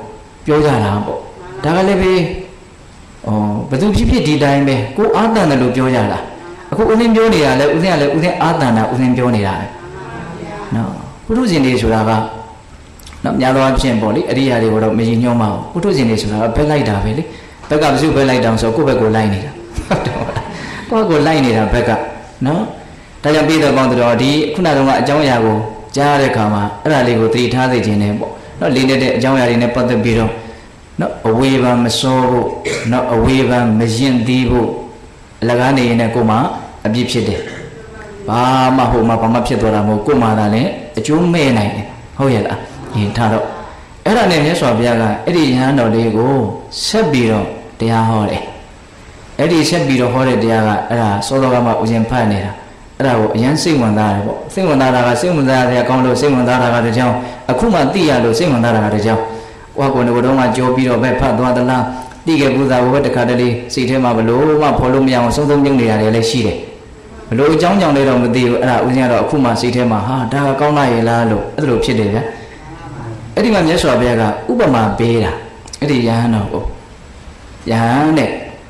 ပြောကြတာပေါ့ဒါကလည်းပဲဩဘယ်သူဖြစ်ဖြစ်ဒီတိုင်းပဲကိုအာတန်တယ်လို့ပြောကြတာအခုဦးစင်းပြောနေတာလဲဦးစင်းကလည်းဦးစင်းအာတန်တာဦးစင်းပြောနေတာပဲနော်ပုထုဇဉ်တွေဆိုတာကနော်များသောအားဖြင့်ပေါ့လေအရိယာတွေကိုတော့မရင်ညွှန်းပါဘူးပုထုဇဉ်တွေဆိုတာကဘက်လိုက်တာပဲလေဘက်ကဘယ်သူဘက်လိုက်တောင်ဆိုကိုယ့်ဘက်ကိုလိုက်နေတာဟုတ်တယ်မလားကိုယ့်ကိုလိုက်နေတာဘက်ကနော်ဒါကြောင့်ပြီးတော့ကောင်းတော့ဒီခုနကတော့အကြောင်းအရာကိုကြားရတဲ့အခါမှာအဲ့ဒါလေးကိုသတိထားသိခြင်းနဲ့ပေါ့နော်လေးနဲ့တဲ့အကြောင်းအရာတွေနဲ့ပတ်သက်ပြီးတော့နော်အဝေးပန်းမစောဖို့နော်အဝေးပန်းမရင်သေးဖို့အလကားနေရင်လည်းကိုယ်မှအပြစ်ဖြစ်တယ်ဘာမှဟိုမှာဘာမှဖြစ်သွားတာမဟုတ်ကိုယ်မှသာလည်းအကျိုးမဲ့နိုင်တယ်ဟုတ်ရဲ့လားယင်ထားတော့အဲ့ဒါနဲ့မြတ်စွာဘုရားကအဲ့ဒီယဟန်တော်လေးကိုဆက်ပြီးတော့တရားဟောတယ်အဲ့ဒီဆက်ပြီးတော့ဟောတဲ့တရားကအဲ့ဒါစောစောကမှဦးဇင်ဖတ်နေတာအဲ့ဒါကိုအရန်စိတ်ဝင်စားတယ်ပေါ့စိတ်ဝင်စားတာကစိတ်ဝင်စားရတဲ့အကောင်းလို့စိတ်ဝင်စားတာကတကြောင်အခုမှသိရလို့စိတ်ဝင်စားတာကတကြောင်ဟောကိုယ်ကတော့မှကြောပြီးတော့ပဲဖတ်သွားသလားတိကေပူဇာဘဝတခါတလေစိတ်ထဲမှာဘလို့မှဖော်လို့မရအောင်စုံစုံမြုပ်နေရတယ်လည်းရှိတယ်ဘလို့အကြောင်းကြောင့်လည်းတော့မသိဘူးအဲ့ဒါဦးဇင်းကတော့အခုမှစိတ်ထဲမှာဟာဒါကကောင်းလာရဲ့လားလို့အဲ့လိုဖြစ်တယ်ဗျအဲ့ဒီမှာမြတ်စွာဘုရားကဥပမာပေးတာအဲ့ဒီယဟန်တော်ကိုယဟန်နဲ့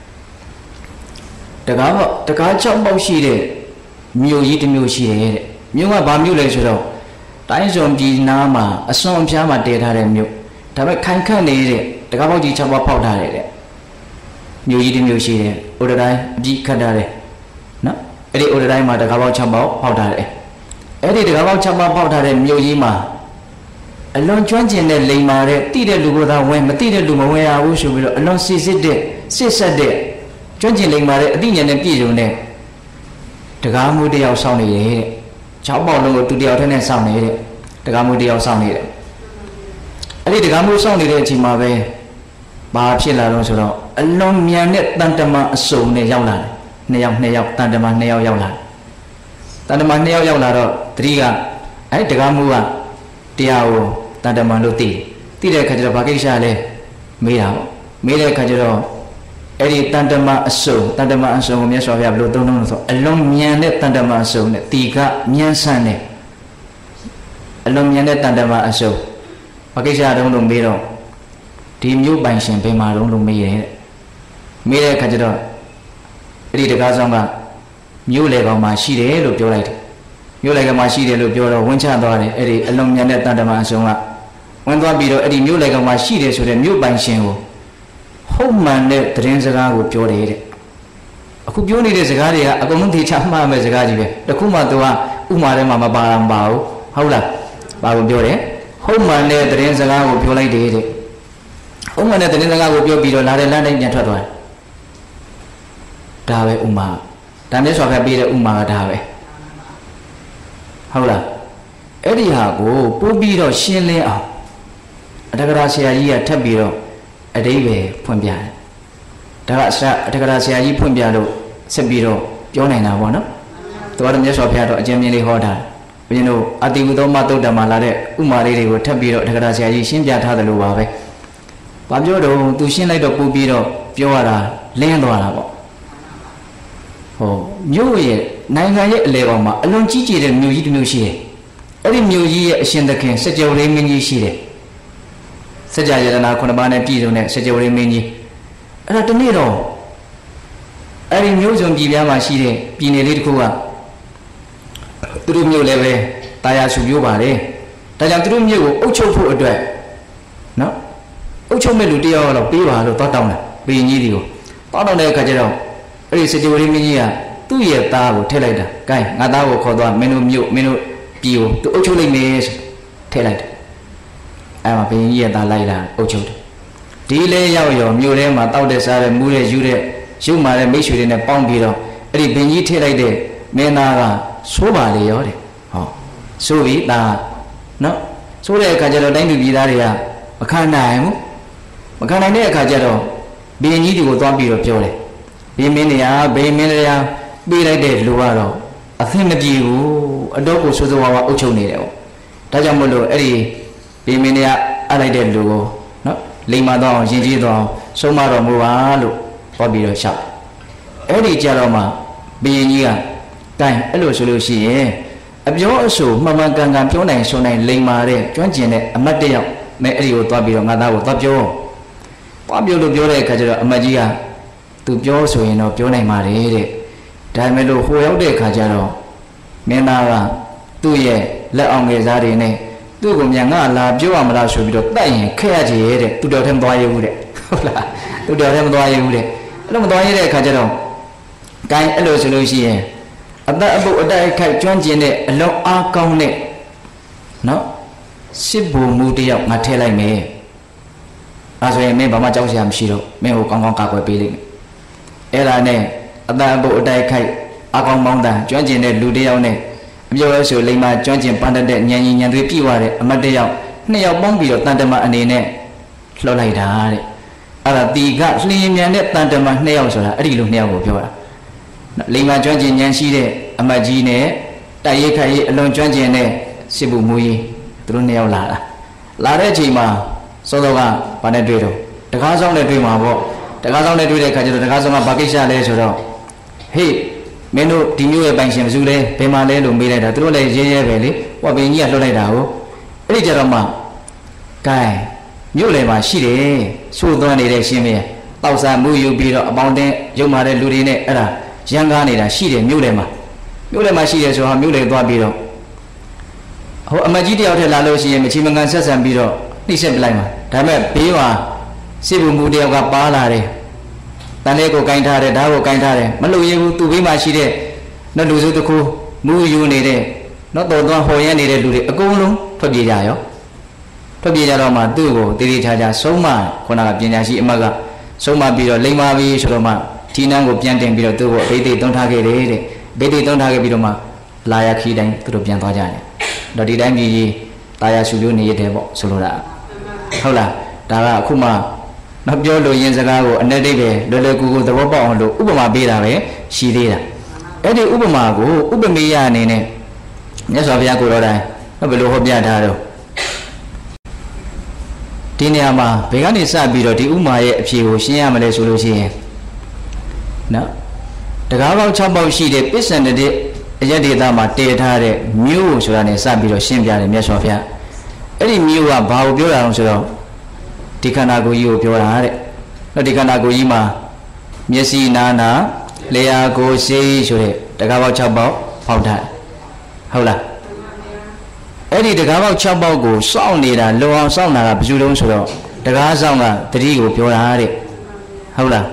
တကားပေါ့တကား၆ပေါက်ရှိတဲ့မြို့ကြီးတစ်မြို့ရှိတယ်တဲ့မြို့ကဘာမြို့လဲဆိုတော့တိုင်းစုံပြည်နားမှာအစွန်အဖျားမှာတည်ထားတဲ့မြို့ဒါပေမဲ့ခိုင်ခန့်နေတဲ့တကားပေါက်ကြီး၆ပေါက်ဖောက်ထားတယ်တဲ့မြို့ကြီးတစ်မြို့ရှိတယ်ဥဒတိုင်းအပြီးခတ်ထားတယ်နော်အဲ့ဒီဥဒတိုင်းမှာတကားပေါက်၆ပေါက်ဖောက်ထားတယ်အဲ့ဒီတကားပေါက်၆ပေါက်ဖောက်ထားတဲ့မြို့ကြီးမှာအလွန်ကျွမ်းကျင်တဲ့လိမ္မာတဲ့တိတဲ့လူကသာဝင်မတိတဲ့လူမဝင်ရဘူးဆိုပြီးတော့အလွန်စစ်စစ်တဲ့စစ်ဆက်တဲ့ကျွမ်းကျင်လိမ္မာတဲ့အသိဉာဏ်နဲ့ပြည့်စုံတဲ့တကားမှုတယောက်စောင့်နေတယ်တဲ့၆ပေါက်လုံးကိုသူတယောက်တည်းနဲ့စောင့်နေတဲ့တကားမှုတယောက်စောင့်နေတယ်အဲ့ဒီတကားမှုစောင့်နေတဲ့အချိန်မှာပဲဘာဖြစ်လာတော့ဆိုတော့အလွန်မြန်တဲ့တန်တမအစုံနဲ့ရောက်လာတယ်နှစ်ယောက်နှစ်ယောက်တန်တမနှစ်ယောက်ရောက်လာတန်တမနှစ်ယောက်ရောက်လာတော့တတိကအဲ့တကားမှုကတရားကိုတန်တမလို့သိသိတဲ့အခါကျတော့ဘာကိစ္စလဲမေးတာပေါ့မေးတဲ့အခါကျတော့အဲ့ဒီတန်တမအစုံတန်တမအစုံကိုမြတ်စွာဘုရားဘယ်လိုသုံးလုံးလို့ဆိုအလုံးမြန်တဲ့တန်တမအစုံနဲ့တီကမြန်ဆန်တဲ့အလုံးမြန်တဲ့တန်တမအစုံဘာကိစ္စတုံးလို့မေးတော့ဒီမြို့ပိုင်ရှင်ဘယ်မှာတုံးလို့မေးတယ်တဲ့မေးတဲ့အခါကျတော့အဲ့ဒီတကားဆောင်ကမြို့လေကောင်မှာရှိတယ်လို့ပြောလိုက်တယ်မြို့လေကောင်မှာရှိတယ်လို့ပြောတော့ဝင်ချသွားတယ်အဲ့ဒီအလုံးမြန်တဲ့တန်တမအစုံကဝင်သွားပြီးတော့အဲ့ဒီမြို့လေကောင်မှာရှိတယ်ဆိုတဲ့မြို့ပိုင်ရှင်ကိုဟုတ်မှန်တဲ့သတင်းစကားကိုပြောတယ်တဲ့အခုပြောနေတဲ့စကားတွေကအကုန်လုံးသေချာမှားမဲ့စကားကြီးပဲတခုမှသူကဥမာထဲမှာမပါမပါဘူးဟုတ်လားဘာကိုပြောတယ်ဟုတ်မှန်တဲ့သတင်းစကားကိုပြောလိုက်တယ်တဲ့ဟုတ်မှန်တဲ့သတင်းစကားကိုပြောပြီးတော့လာတဲ့လမ်းတိုင်းပြန်ထွက်သွားတယ်ဒါပဲဥမာဒါမျိုးဆိုခဲ့ပြီးတဲ့ဥမာကဒါပဲဟုတ်လားအဲ့ဒီဟာကိုပို့ပြီးတော့ရှင်းလင်းအောင်အတ္တကရာဆရာကြီးကထပ်ပြီးတော့အတိပဲဖွင့်ပြတယ်ဒါကအစအတ္တကရာဆရာကြီးဖွင့်ပြလို့ဆက်ပြီးတော့ပြောနိုင်တာပေါ့နော်သူကတော့မြတ်စွာဘုရားတော့အကျဉ်းမြင်လေးဟောတာဘုရင်တို့အတိဝုသောမသုတ်တံမှာလာတဲ့ဥမာလေးတွေကိုထပ်ပြီးတော့အတ္တကရာဆရာကြီးရှင်းပြထားတယ်လို့ပါပဲဘာပြောတော့သူရှင်းလိုက်တော့ပို့ပြီးတော့ပြောရတာလင်းသွားတာပေါ့ဟောမြို့ရဲ့နိုင်ငံရဲ့အလဲကောင်မှာအလွန်ကြီးကျယ်တဲ့မြို့ကြီးတစ်မြို့ရှိတယ်အဲ့ဒီမြို့ကြီးရဲ့အရှင်သခင်စကြဝဠာမင်းကြီးရှိတယ်စကြယတနာခုနှစ်ပါးနဲ့ပြည့်စုံတဲ့စကြဝဠာမင်းကြီးအဲ့ဒါတနေ့တော့အဲ့ဒီမြို့စုံပြည်ပြားမှာရှိတဲ့ပြည်နယ်လေးတစ်ခုကသူတို့မြို့လည်းပဲတာယာစုမျိုးပါလေဒါကြောင့်သူတို့မြို့ကိုအုပ်ချုပ်ဖို့အတွက်နော်အုပ်ချုပ်မဲ့လူတယောက်တော့ပေးပါလို့တောက်တောင်းတယ်ဘုရင်ကြီးတွေကိုတောက်တောင်းတဲ့အခါကျတော့အဲ့ဒီစကြဝဠာမင်းကြီးကသူ့ရဲ့သားကိုထည့်လိုက်တာဂိုင်းငါသားကိုခေါ်သွားမင်းတို့မြို့မင်းတို့ပြည်ကိုသူအုပ်ချုပ်လိုက်မယ်ဆိုထည့်လိုက်တယ်အဲ့မှာဘုရင်ကြီးရဲ့သားလိုက်လာအုပ်ချုပ်တယ်ဒီလေရောက်ရောမြို့ထဲမှာတောက်တဲ့စားတဲ့မူးတဲ့ယူတဲ့ရုပ်မာတဲ့မိတ်ဆွေတွေနဲ့ပေါင်းပြီးတော့အဲ့ဒီဘုရင်ကြီးထည့်လိုက်တဲ့မင်းသားကဆိုးပါလေရောတဲ့ဟောဆိုးပြီသားနော်ဆိုးတဲ့အခါကျတော့တိုင်းသူပြည်သားတွေကမခံနိုင်ဘူးမခံနိုင်တဲ့အခါကျတော့ဘုရင်ကြီးတွေကိုသွားပြီးတော့ပြောတယ်ဘုရင်မင်းတွေကဘုရင်မင်းတွေကပေးလိုက်တဲ့လူကတော့အသင်မပြေဘူးအတော့ကိုဆိုးဆိုးဝါးဝါအုပ်ချုပ်နေတယ်ပေါ့ဒါကြောင့်မို့လို့အဲ့ဒီဘုရင်မင်းတွေကအပ်လိုက်တဲ့လူကိုနော်လိမ္မာတော့ရင်ကြီးတော့ဆုံးမတော်မူပါလို့ဟောပြီးတော့ရှောက်အဲ့ဒီကြတော့မှဘုရင်ကြီးကတိုင်းအဲ့လိုဆိုလို့ရှိရင်အပြောအဆိုမှန်မှန်ကန်ကန်ပြောနိုင်ဆိုနိုင်လိမ္မာတဲ့ကျွမ်းကျင်တဲ့အမတ်တယောက်နဲ့အဲ့ဒီကိုသွားပြီးတော့ငါသားကိုသွားပြောဘာပြောလို့ပြောတဲ့အခါကျတော့အမကြီးကသူပြောဆိုရင်တော့ပြောနိုင်ပါတယ်တဲ့ဒါပေမဲ့လို့ဟိုရောက်တဲ့အခါကျတော့မင်းသားကသူ့ရဲ့လက်အောင်ငယ်စားတွေနဲ့သူ့ကိုမြန်ငါလာပြောရမလားဆိုပြီးတော့တတ်ရင်ခက်ရကြီးရဲ့တဲ့သူတော်ထဲမသွားရဘူးတဲ့ဟုတ်လားသူတော်ထဲမသွားရဘူးတဲ့အဲ့လိုမသွားရတဲ့အခါကျတော့ဂိုင်းအဲ့လိုဆိုလို့ရှိရင်အသက်အပုတ်အတိုက်ခိုက်ကျွမ်းကျင်တဲ့အလုံးအားကောင်းတဲ့နော်စစ်ဘုံမှုတယောက်ငါထည့်လိုက်မယ်အဲဆိုရင်မင်းဘာမှကြောက်စရာမရှိတော့မင်းကိုကောင်းကောင်းကာကွယ်ပေးလိမ့်မယ်အဲ့ဒါနဲ့အသက်အပုတ်အတိုက်ခိုက်အားကောင်းမောင်းတန်ကျွမ်းကျင်တဲ့လူတယောက်နဲ့အပြောရဲဆိုလိမ္မာကျွမ်းကျင်ပန်းတတ်တဲ့ဉာဏ်ရည်ဉာဏ်တွေပြည့်ဝတဲ့အမတ်တယောက်နှစ်ယောက်ပေါင်းပြီးတော့တန်တမအနေနဲ့လှော်လိုက်တာတဲ့အဲ့ဒါတီကလျင်မြန်တဲ့တန်တမနှစ်ယောက်ဆိုတာအဲ့ဒီလိုနှစ်ယောက်ကိုပြောတာလိမ္မာကျွမ်းကျင်ဉာဏ်ရှိတဲ့အမတ်ကြီးနဲ့တိုက်ရိုက်ခိုက်ရေးအလွန်ကျွမ်းကျင်တဲ့စစ်ဘူးမူကြီးသူတို့နှစ်ယောက်လာတာလာတဲ့အချိန်မှာစောစောကဘာနဲ့တွေ့တော့တကားဆောင်နဲ့တွေ့မှာပေါ့တကားဆောင်နဲ့တွေ့တဲ့အခါကျတော့တကားဆောင်ကဘာကိစ္စလဲဆိုတော့ဟေးမင်းတို့ဒီမျိုးရဲ့ပိုင်ရှင်မစုလဲဘယ်မှာလဲလို့မေးလိုက်တာသူတို့လည်းရဲရဲပဲလေဟောပင်ကြီးကလှုပ်လိုက်တာကိုအဲ့ဒီကြတော့မှကဲမြို့လေမှာရှိတယ်ဆိုးသွမ်းနေတဲ့ရှင်မင်းတောက်စားမှုယူပြီးတော့အပေါင်းအသင်းရုံမာတဲ့လူတွေနဲ့အဲ့ဒါရန်ကားနေတာရှိတယ်မြို့လေမှာမြို့လေမှာရှိတယ်ဆိုတော့မြို့လေသွားပြီးတော့ဟိုအမကြီးတယောက်ထက်လာလို့ရှိရင်မချီမငန်ဆက်ဆံပြီးတော့နှိမ့်ဆက်ပလိုက်မှာဒါပေမဲ့ဘေးမှာစစ်ဘူးမူတယောက်ကပါလာတယ်တန်လေးကိုကင်ထားတယ်ဓာတ်ကိုကင်ထားတယ်မလို့ရဘူးသူ့ဘေးမှာရှိတဲ့နော်လူစုတစ်ခုမူယူနေတဲ့နော်တော်တော်ဟော်ရဲနေတဲ့လူတွေအကုန်လုံးထွက်ပြေးကြရောထွက်ပြေးကြတော့မှသူ့ကိုတည်တည်ချာချာဆုံးမခုနကပညာရှိအမတ်ကဆုံးမပြီးတော့လိမ္မာပြီးဆိုတော့မှဒီနန်းကိုပြန်တင်ပြီးတော့သူ့ကိုအဘိဓိသွန်းထားခဲ့တယ်တဲ့ဘိဓိသွန်းထားခဲ့ပြီးတော့မှလာရခီးတိုင်းသူတို့ပြန်သွားကြတယ်တော့ဒီတိုင်းပြည်ကြီးတာယာရှုလို့နေရတယ်ပေါ့ဆိုလိုတာဟုတ်လားဒါကအခုမှမပြောလို့ရင်စကားကိုအ내တိတ်ပဲလွယ်လွယ်ကူကူသဘောပေါက်အောင်လို့ဥပမာပေးတာပဲရှိသေးတာအဲ့ဒီဥပမာကိုဥပမေယအနေနဲ့မြတ်စွာဘုရားကိုယ်တော်တိုင်ဘယ်လိုဟောပြထားတော့ဒီနေရာမှာဘယ်ကနေစပြီးတော့ဒီဥမာရဲ့အဖြေကိုရှင်းရမလဲဆိုလို့ရှိရင်နော်တကားပေါက်၆ပေါက်ရှိတဲ့ပစ္စန္ဒတိအယက်ဒေသမှာတည်ထားတဲ့မြို့ဆိုတာနဲ့စပြီးတော့ရှင်းပြတယ်မြတ်စွာဘုရားအဲ့ဒီမြို့ကဘာကိုပြောတာလဲဆိုတော့ဒီခန္ဓာကိုယ်ကြီးကိုပြောတာတဲ့နော်ဒီခန္ဓာကိုယ်ကြီးမှာမျက်စိနာနာလျှာကိုယ်စိတ်ဆိုတဲ့တကားပေါက်၆ပေါက်ဖောက်ထားဟုတ်လားအဲ့ဒီတကားပေါက်၆ပေါက်ကိုစောင့်နေတာလုံအောင်စောင့်တာကဘယ်သူတုံးဆိုတော့တကားဆောင်ကတတိကိုပြောတာတဲ့ဟုတ်လား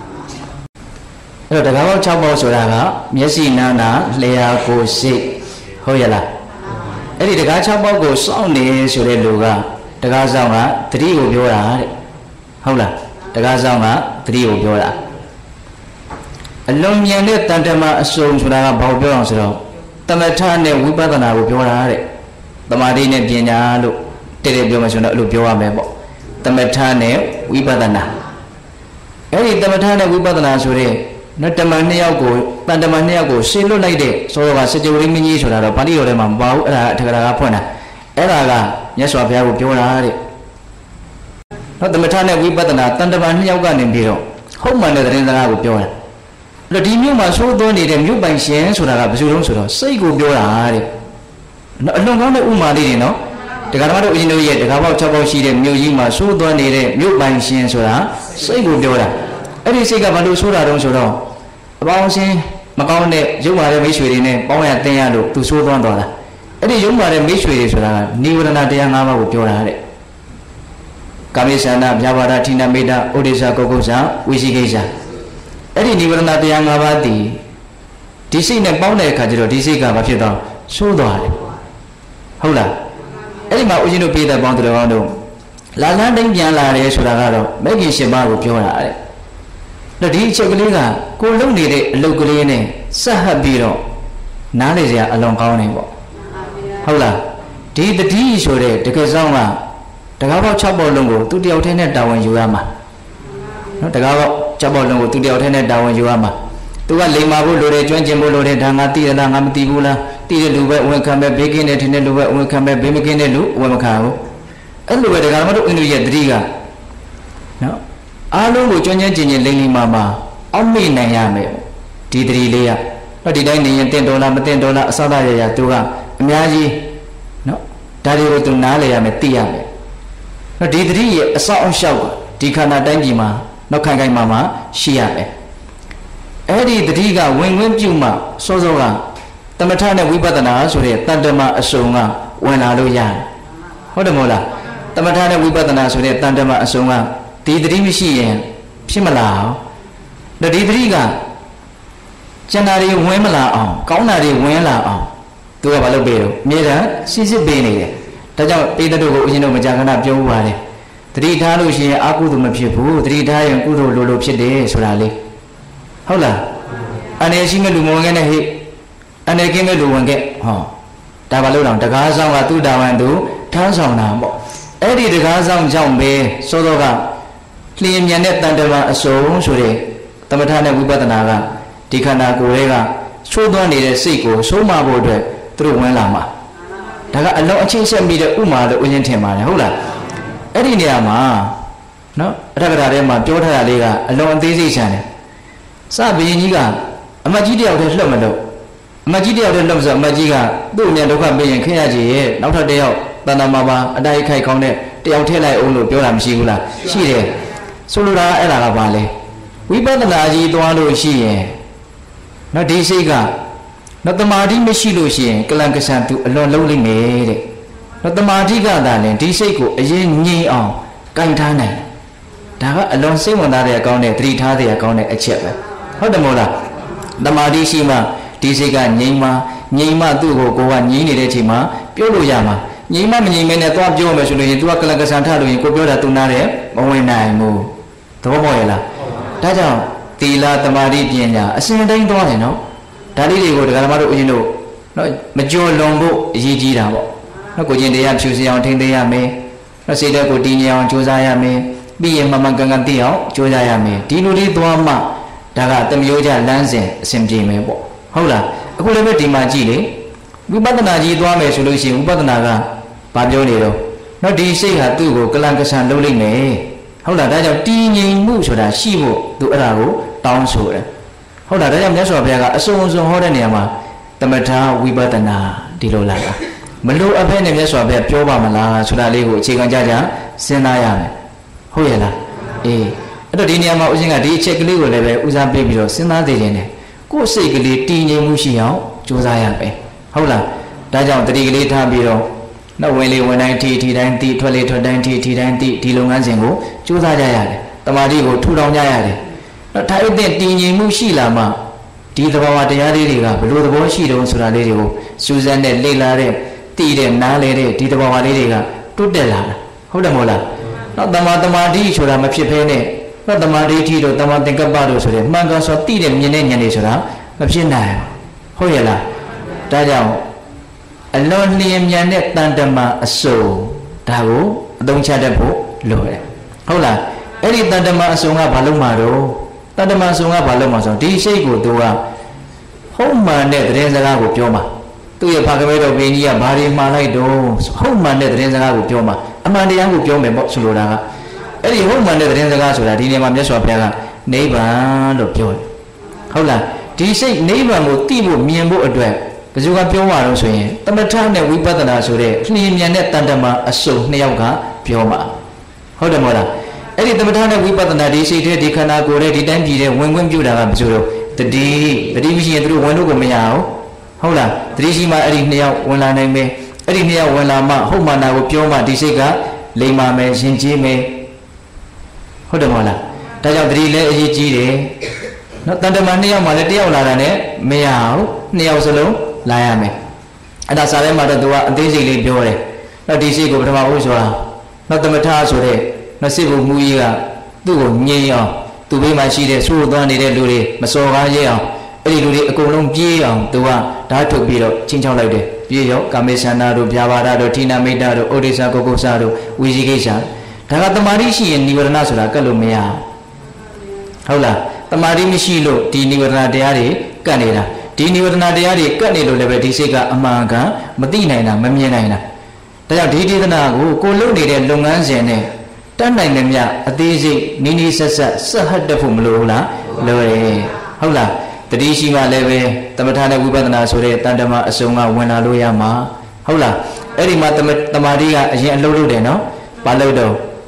အဲ့တော့တကားပေါက်၆ပေါက်ဆိုတာကမျက်စိနာနာလျှာကိုယ်စိတ်ဟုတ်ရလားအဲ့ဒီတကား၆ပေါက်ကိုစောင့်နေဆိုတဲ့လူကတကားဆောင်ကတတိကိုပြောတာတဲ့ဟုတ်လားတကားဆောင်ကတတိကိုပြောတာအလုံးမြန်တဲ့တန်တမအစုံဆိုတာကဘာကိုပြောအောင်ဆိုတော့တမထနဲ့ဝိပဿနာကိုပြောတာတဲ့သမာဓိနဲ့ပညာလို့တဲ့တဲ့ပြောမှဆိုတော့အဲ့လိုပြောရမယ်ပေါ့တမထနဲ့ဝိပဿနာအဲ့ဒီတမထနဲ့ဝိပဿနာဆိုတဲ့နော်တမန်နှစ်ယောက်ကိုတန်တမန်နှစ်ယောက်ကိုရှင်းလွတ်လိုက်တဲ့ဆိုတော့ကစကြဝဠာမင်းကြီးဆိုတာတော့ပါဠိတော်ထဲမှာမပါဘူးအဲ့ဒါအထက်ကရာကဖွင့်တာအဲ့ဒါကမြတ်စွာဘုရားကိုပြောတာတဲ့နော်တမထနဲ့ဝိပဿနာတန်တမန်နှစ်ယောက်ကနေပြီးတော့ဟုတ်မှန်တဲ့သတင်းစကားကိုပြောတာအဲ့တော့ဒီမြို့မှာသိုးသွင်းနေတဲ့မြို့ပိုင်ရှင်ဆိုတာကဘယ်သူတုံးဆိုတော့စိတ်ကိုပြောတာတဲ့နော်အလွန်ကောင်းတဲ့ဥမာလေးတွေနော်တရားဓမ္မတို့အရင်တို့ရဲ့တရားပေါက်၆ပေါက်ရှိတဲ့မြို့ကြီးမှာသိုးသွင်းနေတဲ့မြို့ပိုင်ရှင်ဆိုတာစိတ်ကိုပြောတာအဲ့ဒီစိတ်ကဘာလို့ဆိုတာတုံးဆိုတော့အပေါင်းရှင်မကောင်းတဲ့ရုပ်မာတဲ့မိတ်ဆွေတွေနဲ့ပေါင်းရတင်ရလို့သူသိုးသွင်းသွားတာအဲ့ဒီရုပ်မာတဲ့မိတ်ဆွေတွေဆိုတာကနိဝရဏတရား၅ပါးကိုပြောတာတဲ့ကာမိသနာဗျာပါဒဌိနမေတ္တာဥဒိစ္စကုက္ကုဇာဝိသိကိစ္စအဲ့ဒီနိဝရဏတရား၅ပါးတည်ဒီစိတ်နဲ့ပေါင်းတဲ့အခါကျတော့ဒီစိတ်ကဘာဖြစ်တော့ဆိုးသွားတယ်ဟုတ်လားအဲ့ဒီမှာဦးဇင်းတို့ပြေးတဲ့ပေါင်းတော်ကောင်းတို့လာလန်းတိုင်းပြန်လာတယ်ဆိုတာကတော့မဂ္ဂင်၈ပါးကိုပြောတာတဲ့ဒါဒီအချက်ကလေးကကိုလုံနေတဲ့အလုပ်ကလေးနဲ့ဆက်ဟပ်ပြီးတော့နားလေစရာအလွန်ကောင်းနေပေါ့ဟုတ်လားဒီတတိဆိုတဲ့တကယ်ဆောင်ကတကားပေါက်၆ပေါက်လုံးကိုသူတယောက်တည်းနဲ့တာဝန်ယူရမှာနော်တကားပေါက်၆ပေါက်လုံးကိုသူတယောက်တည်းနဲ့တာဝန်ယူရမှာသူကလိမ္မာဖို့လိုတယ်ကျွမ်းကျင်ဖို့လိုတယ်ဒါငါသိရလားငါမသိဘူးလားသိတဲ့လူပဲဝန်ခံပဲဘေးကင်းတဲ့ထင်တဲ့လူပဲဝန်ခံပဲဘေးမကင်းတဲ့လူဝန်မခံဘူးအဲ့လိုပဲတကားမတို့အင်းတို့ရဲ့တတိကနော်အားလုံးကိုကျွမ်းကျင်ကျင်ကျင်လိမ့်လိမ့်မာမာအောက်မေ့နိုင်ရမယ်ဒီတတိလေးကတော့ဒီတိုင်းနေရင်တင်တော်လားမတင်တော်လားအစသာရရသူကအများကြီးနော်ဒါတွေကိုသူနားလည်ရမယ်သိရမယ်နော်ဒီတတိရဲ့အစောင့်အရှောက်ဒီခန္ဓာတိုင်းပြည်မှာနောက်ခိုင်ခိုင်မာမာရှိရမယ်အဲ့ဒီတတိကဝင်ဝင်ပြုမှစောစောကသမထနဲ့ဝိပဿနာဆိုတဲ့တန်တမအစုံကဝင်လာလို့ရတယ်ဟုတ်တယ်မဟုတ်လားသမထနဲ့ဝိပဿနာဆိုတဲ့တန်တမအစုံကဒီတတိမရှိရင်ဖြစ်မလားဒါဒီတတိကကျန်တာတွေဝင်မလာအောင်ကောင်းတာတွေဝင်လာအောင်သူကဘာလုပ်ပေးတော့အမြဲတမ်းစစ်စစ်ပေးနေတယ်ဒါကြောင့်ပိဋကတို့ကိုဦးဇင်းတို့မကြာခဏပြောဦးပါတယ်တတိထားလို့ရှိရင်အကုသိုလ်မဖြစ်ဘူးတတိထားရင်ကုသိုလ်လိုလိုဖြစ်တယ်ဆိုတာလေဟုတ်လားအနေရှိမဲ့လူမဝင်ခဲ့နဲ့ဟိအနေကင်းမဲ့လူဝင်ခဲ့ဟောဒါဘာလို့တော့တကားဆောင်ကသူ့တာဝန်သူထမ်းဆောင်တာပေါ့အဲ့ဒီတကားဆောင်ကြောင့်ပဲစောစောကလျင်မြန်တဲ့တန်တမာအစုံဆိုတဲ့သမထနဲ့ဝိပဿနာကဒီခန္ဓာကိုယ်တွေကချိုးသွန်းနေတဲ့စိတ်ကိုဆုံးမဖို့အတွက်သူတို့ဝင်လာမှာဒါကအလုံးအချင်းဆက်ပြီးတဲ့ဥမာလို့ဦးဇင်းထင်ပါတယ်ဟုတ်လားအဲ့ဒီနေရာမှာနော်အထက်ကရာထဲမှာပြောထားတာလေးကအလုံးအသေးစိတ်ဆန်တယ်စဘယင်ကြီးကအမကြီးတယောက်တည်းလှုပ်မလို့အမကြီးတယောက်တည်းလှုပ်ဆိုအမကြီးကသူ့အမြန်ဒုက္ခပေးရင်ခင်ရကြီးရဲ့နောက်ထပ်တယောက်တဏ္ဍာမှာပါအတိုက်ခိုက်ကောင်းတဲ့တယောက်ထည့်လိုက်အောင်လို့ပြောတာမရှိဘူးလားရှိတယ်ဆိုလိုတာအဲ့ဒါကဘာလဲဝိပဿနာကြီးသွားလို့ရှိရင်နော်ဒီစိတ်ကနော်တမာတိမရှိလို့ရှိရင်ကလန်ကဆန်သူအလွန်လုံးလိမ့်မယ်တဲ့နော်တမာတိကသာလဲဒီစိတ်ကိုအရင်ငြိမ်အောင်ကင်ထားနိုင်ဒါကအလွန်စိတ်ဝင်စားတဲ့အကောင်းတဲ့သတိထားတဲ့အကောင်းတဲ့အချက်ပဲဟုတ်တယ်မို့လားတမာတိရှိမှဒီစိတ်ကငြိမ်မှငြိမ်မှသူ့ကိုကိုကငြိမ်နေတဲ့အချိန်မှာပြောလို့ရမှာငြိမ်မှမငြိမ်မဲနဲ့သွားပြောမယ်ဆိုလို့ရင် तू ကကလန်ကဆန်ထလို့ရင်ကိုပြောတာ तू နားတယ်မဝင်နိုင်ဘူးသဘောပေါက်ရဲ့လားဒါကြောင့်သီလတမာတိပညာအစဉ်တိုင်းသွားတယ်နော်ဒါလေးတွေကိုဒကာဓမ္မတို့ဦးဇင်းတို့နော်မကြော်လွန်ဖို့အရေးကြီးတာပေါ့နော်ကိုကျင်တရားဖြူစင်အောင်ထိန်းသိမ်းရမယ်နော်စိတ်ဓာတ်ကိုတည်ငြိမ်အောင်ကြိုးစားရမယ်ပြီးရင်မှန်မှန်ကန်ကန်သိအောင်ကြိုးစားရမယ်ဒီလိုလေးသွားမှဒါကတမျိုးကြလမ်းစဉ်အစဉ်ပြေမယ်ပေါ့ဟုတ်လားအခုလည်းပဲဒီမှာကြည့်လေဝိပဿနာကြီးသွားမယ်ဆိုလို့ရှိရင်ဝိပဿနာကဘာပြောနေတော့နော်ဒီစိတ်ဟာသူ့ကိုကလန်ကဆန်လုပ်လိုက်မယ်ဟုတ်လားဒါကြောင့်တည်ငြိမ်မှုဆိုတာရှိဖို့သူအဲ့ဒါကိုတောင်းဆိုတယ်ဟုတ်လားဒါကြောင့်မြတ်စွာဘုရားကအစုံအစုံဟောတဲ့နေရာမှာသမထဝိပဿနာဒီလိုလာတာမလို့အဖက်နဲ့မြတ်စွာဘုရားပြောပါမလားဆိုတာလေးကိုအခြေခံကြကြစဉ်းစားရမယ်ဟုတ်ရဲ့လားအေးအဲ့တော့ဒီနေရာမှာဦးဇင်းကဒီအချက်ကလေးကိုလည်းပဲဦးစားပေးပြီးတော့စဉ်းစားသိခြင်းနဲ့ကိုယ်စိတ်ကလေးတည်ငြိမ်မှုရှိအောင်ကြိုးစားရမယ်ဟုတ်လားဒါကြောင့်တတိကလေးထားပြီးတော့နောက်ဝင်လေဝင်တိုင်းထီထီတိုင်းတိထွက်လေထွက်တိုင်းထီထီတိုင်းတိဒီလုပ်ငန်းစဉ်ကိုကြိုးစားကြရတယ်တမာတိကိုထူထောင်ကြရတယ်တော့ထိုက်တဲ့တည်ငြိမ်မှုရှိလာမှဒီသဘောဝတရားလေးတွေကဘလို့သဘောရှိတုံးဆိုတာလေးတွေကိုစူးစမ်းတဲ့လေ့လာတဲ့တည်တဲ့နားလေတဲ့ဒီသဘောဝလေးတွေကတွတ်တက်လာတာဟုတ်တယ်မဟုတ်လားတော့တမာတမာတိဆိုတာမဖြစ်ဘဲနဲ့တော့တမာတိထီတို့တမာသင်္ကပ္ပတို့ဆိုတဲ့မှန်ကန်စွာတည်တဲ့မြင်တဲ့ဉာဏ်တွေဆိုတာမဖြစ်နိုင်ဟုတ်ရဲ့လားဒါကြောင့်အလွန်လျင်မြန်တဲ့တန်တမာအစုံဒါကိုအသုံးချတတ်ဖို့လိုတယ်ဟုတ်လားအဲ့ဒီတန်တမာအစုံကဘာလို့မှာတော့တန်တမာအစုံကဘာလို့မှာဆိုဒီစိတ်ကိုသူကဟုတ်မှန်တဲ့သတင်းစကားကိုပြောမှာသူ့ရဲ့ဖာကမဲတော်ဘင်းကြီးကဘာတွေမှားလိုက်တော့ဟုတ်မှန်တဲ့သတင်းစကားကိုပြောမှာအမှန်တရားကိုပြောမယ်ပေါ့ဆိုလိုတာကအဲ့ဒီဟုတ်မှန်တဲ့သတင်းစကားဆိုတာဒီနေရာမှာမြတ်စွာဘုရားကနိဗ္ဗာန်လို့ပြောတယ်ဟုတ်လားဒီစိတ်နိဗ္ဗာန်ကိုသိဖို့မြင်ဖို့အတွက်ဘယ်သူကပြောမှာတော့ဆိုရင်သမထနဲ့ဝိပဿနာဆိုတဲ့လျင်မြန်တဲ့တန်တမာအစုံနှစ်ယောက်ကပြောမှာဟုတ်တယ်မဟုတ်လားအဲ့ဒီသမထနဲ့ဝိပဿနာဒီစိတ်ထဲဒီခန္ဓာကိုယ်ထဲဒီတိုင်းပြည်ထဲဝင်ခွင့်ပြုတာကဘယ်လိုတော့တတိတတိမရှိရင်သူတို့ဝင်လို့ကိုမရအောင်ဟုတ်လားတတိရှိမှအဲ့ဒီနှစ်ယောက်ဝင်လာနိုင်မယ်အဲ့ဒီနှစ်ယောက်ဝင်လာမှဟုတ်မှန်တာကိုပြောမှဒီစိတ်ကလိမ္မာမယ်ရှင်ကြီးမယ်ဟုတ်တယ်မဟုတ်လားဒါကြောင့်တတိလည်းအရေးကြီးတယ်နော်တန်တမာနှစ်ယောက်မှလည်းတစ်ယောက်လာတာနဲ့မရအောင်နှစ်ယောက်စလုံးလာရမယ်အဲ့ဒါစာထဲမှာတော့သူကအသေးစိတ်လေးပြောတယ်နော်ဒီစိတ်ကိုပထမဦးဆိုတာနော်သမထဆိုတဲ့နော်စိတ်ကိုမူကြီးကသူ့ကိုငြိမ်အောင်သူ့ဘေးမှာရှိတဲ့ဆိုးသွားနေတဲ့လူတွေမစော်ကားရဲအောင်အဲ့ဒီလူတွေအကုန်လုံးပြေးအောင်သူကဓာတ်ထုတ်ပြီးတော့ချင်းချောက်လိုက်တယ်ပြေးရောကာမေသနာတို့ဗျာပါဒတို့ဌိနမိတ်တို့ဩဒိသကုက္ကုစတို့ဝီဇိကိစ္စဒါကတမာတိရှိရင်နိဝရဏဆိုတာကတ်လို့မရဟုတ်လားတမာတိမရှိလို့ဒီနိဝရဏတရားတွေကတ်နေတာဒီနိဝရဏတရားတွေကတ်နေလို့လည်းပဲဒီစိတ်ကအမှန်ကန်မသိနိုင်တာမမြင်နိုင်တာဒါကြောင့်ဒီဒေသနာကိုကိုလုပ်နေတဲ့လုပ်ငန်းစဉ်နဲ့တတ်နိုင်တယ်မြအသေးစိတ်နီးနီးဆက်ဆက်ဆက်ဟတ်တတ်ဖို့မလိုဘူးလားလိုတယ်ဟုတ်လားတတိရှိမှလည်းပဲသမထနဲ့ဝိပဿနာဆိုတဲ့တန်တမာအစုံကဝင်လာလို့ရမှာဟုတ်လားအဲ့ဒီမှာတမာတိကအရင်အလုပ်လုပ်တယ်နော်ဘာလုပ်တော့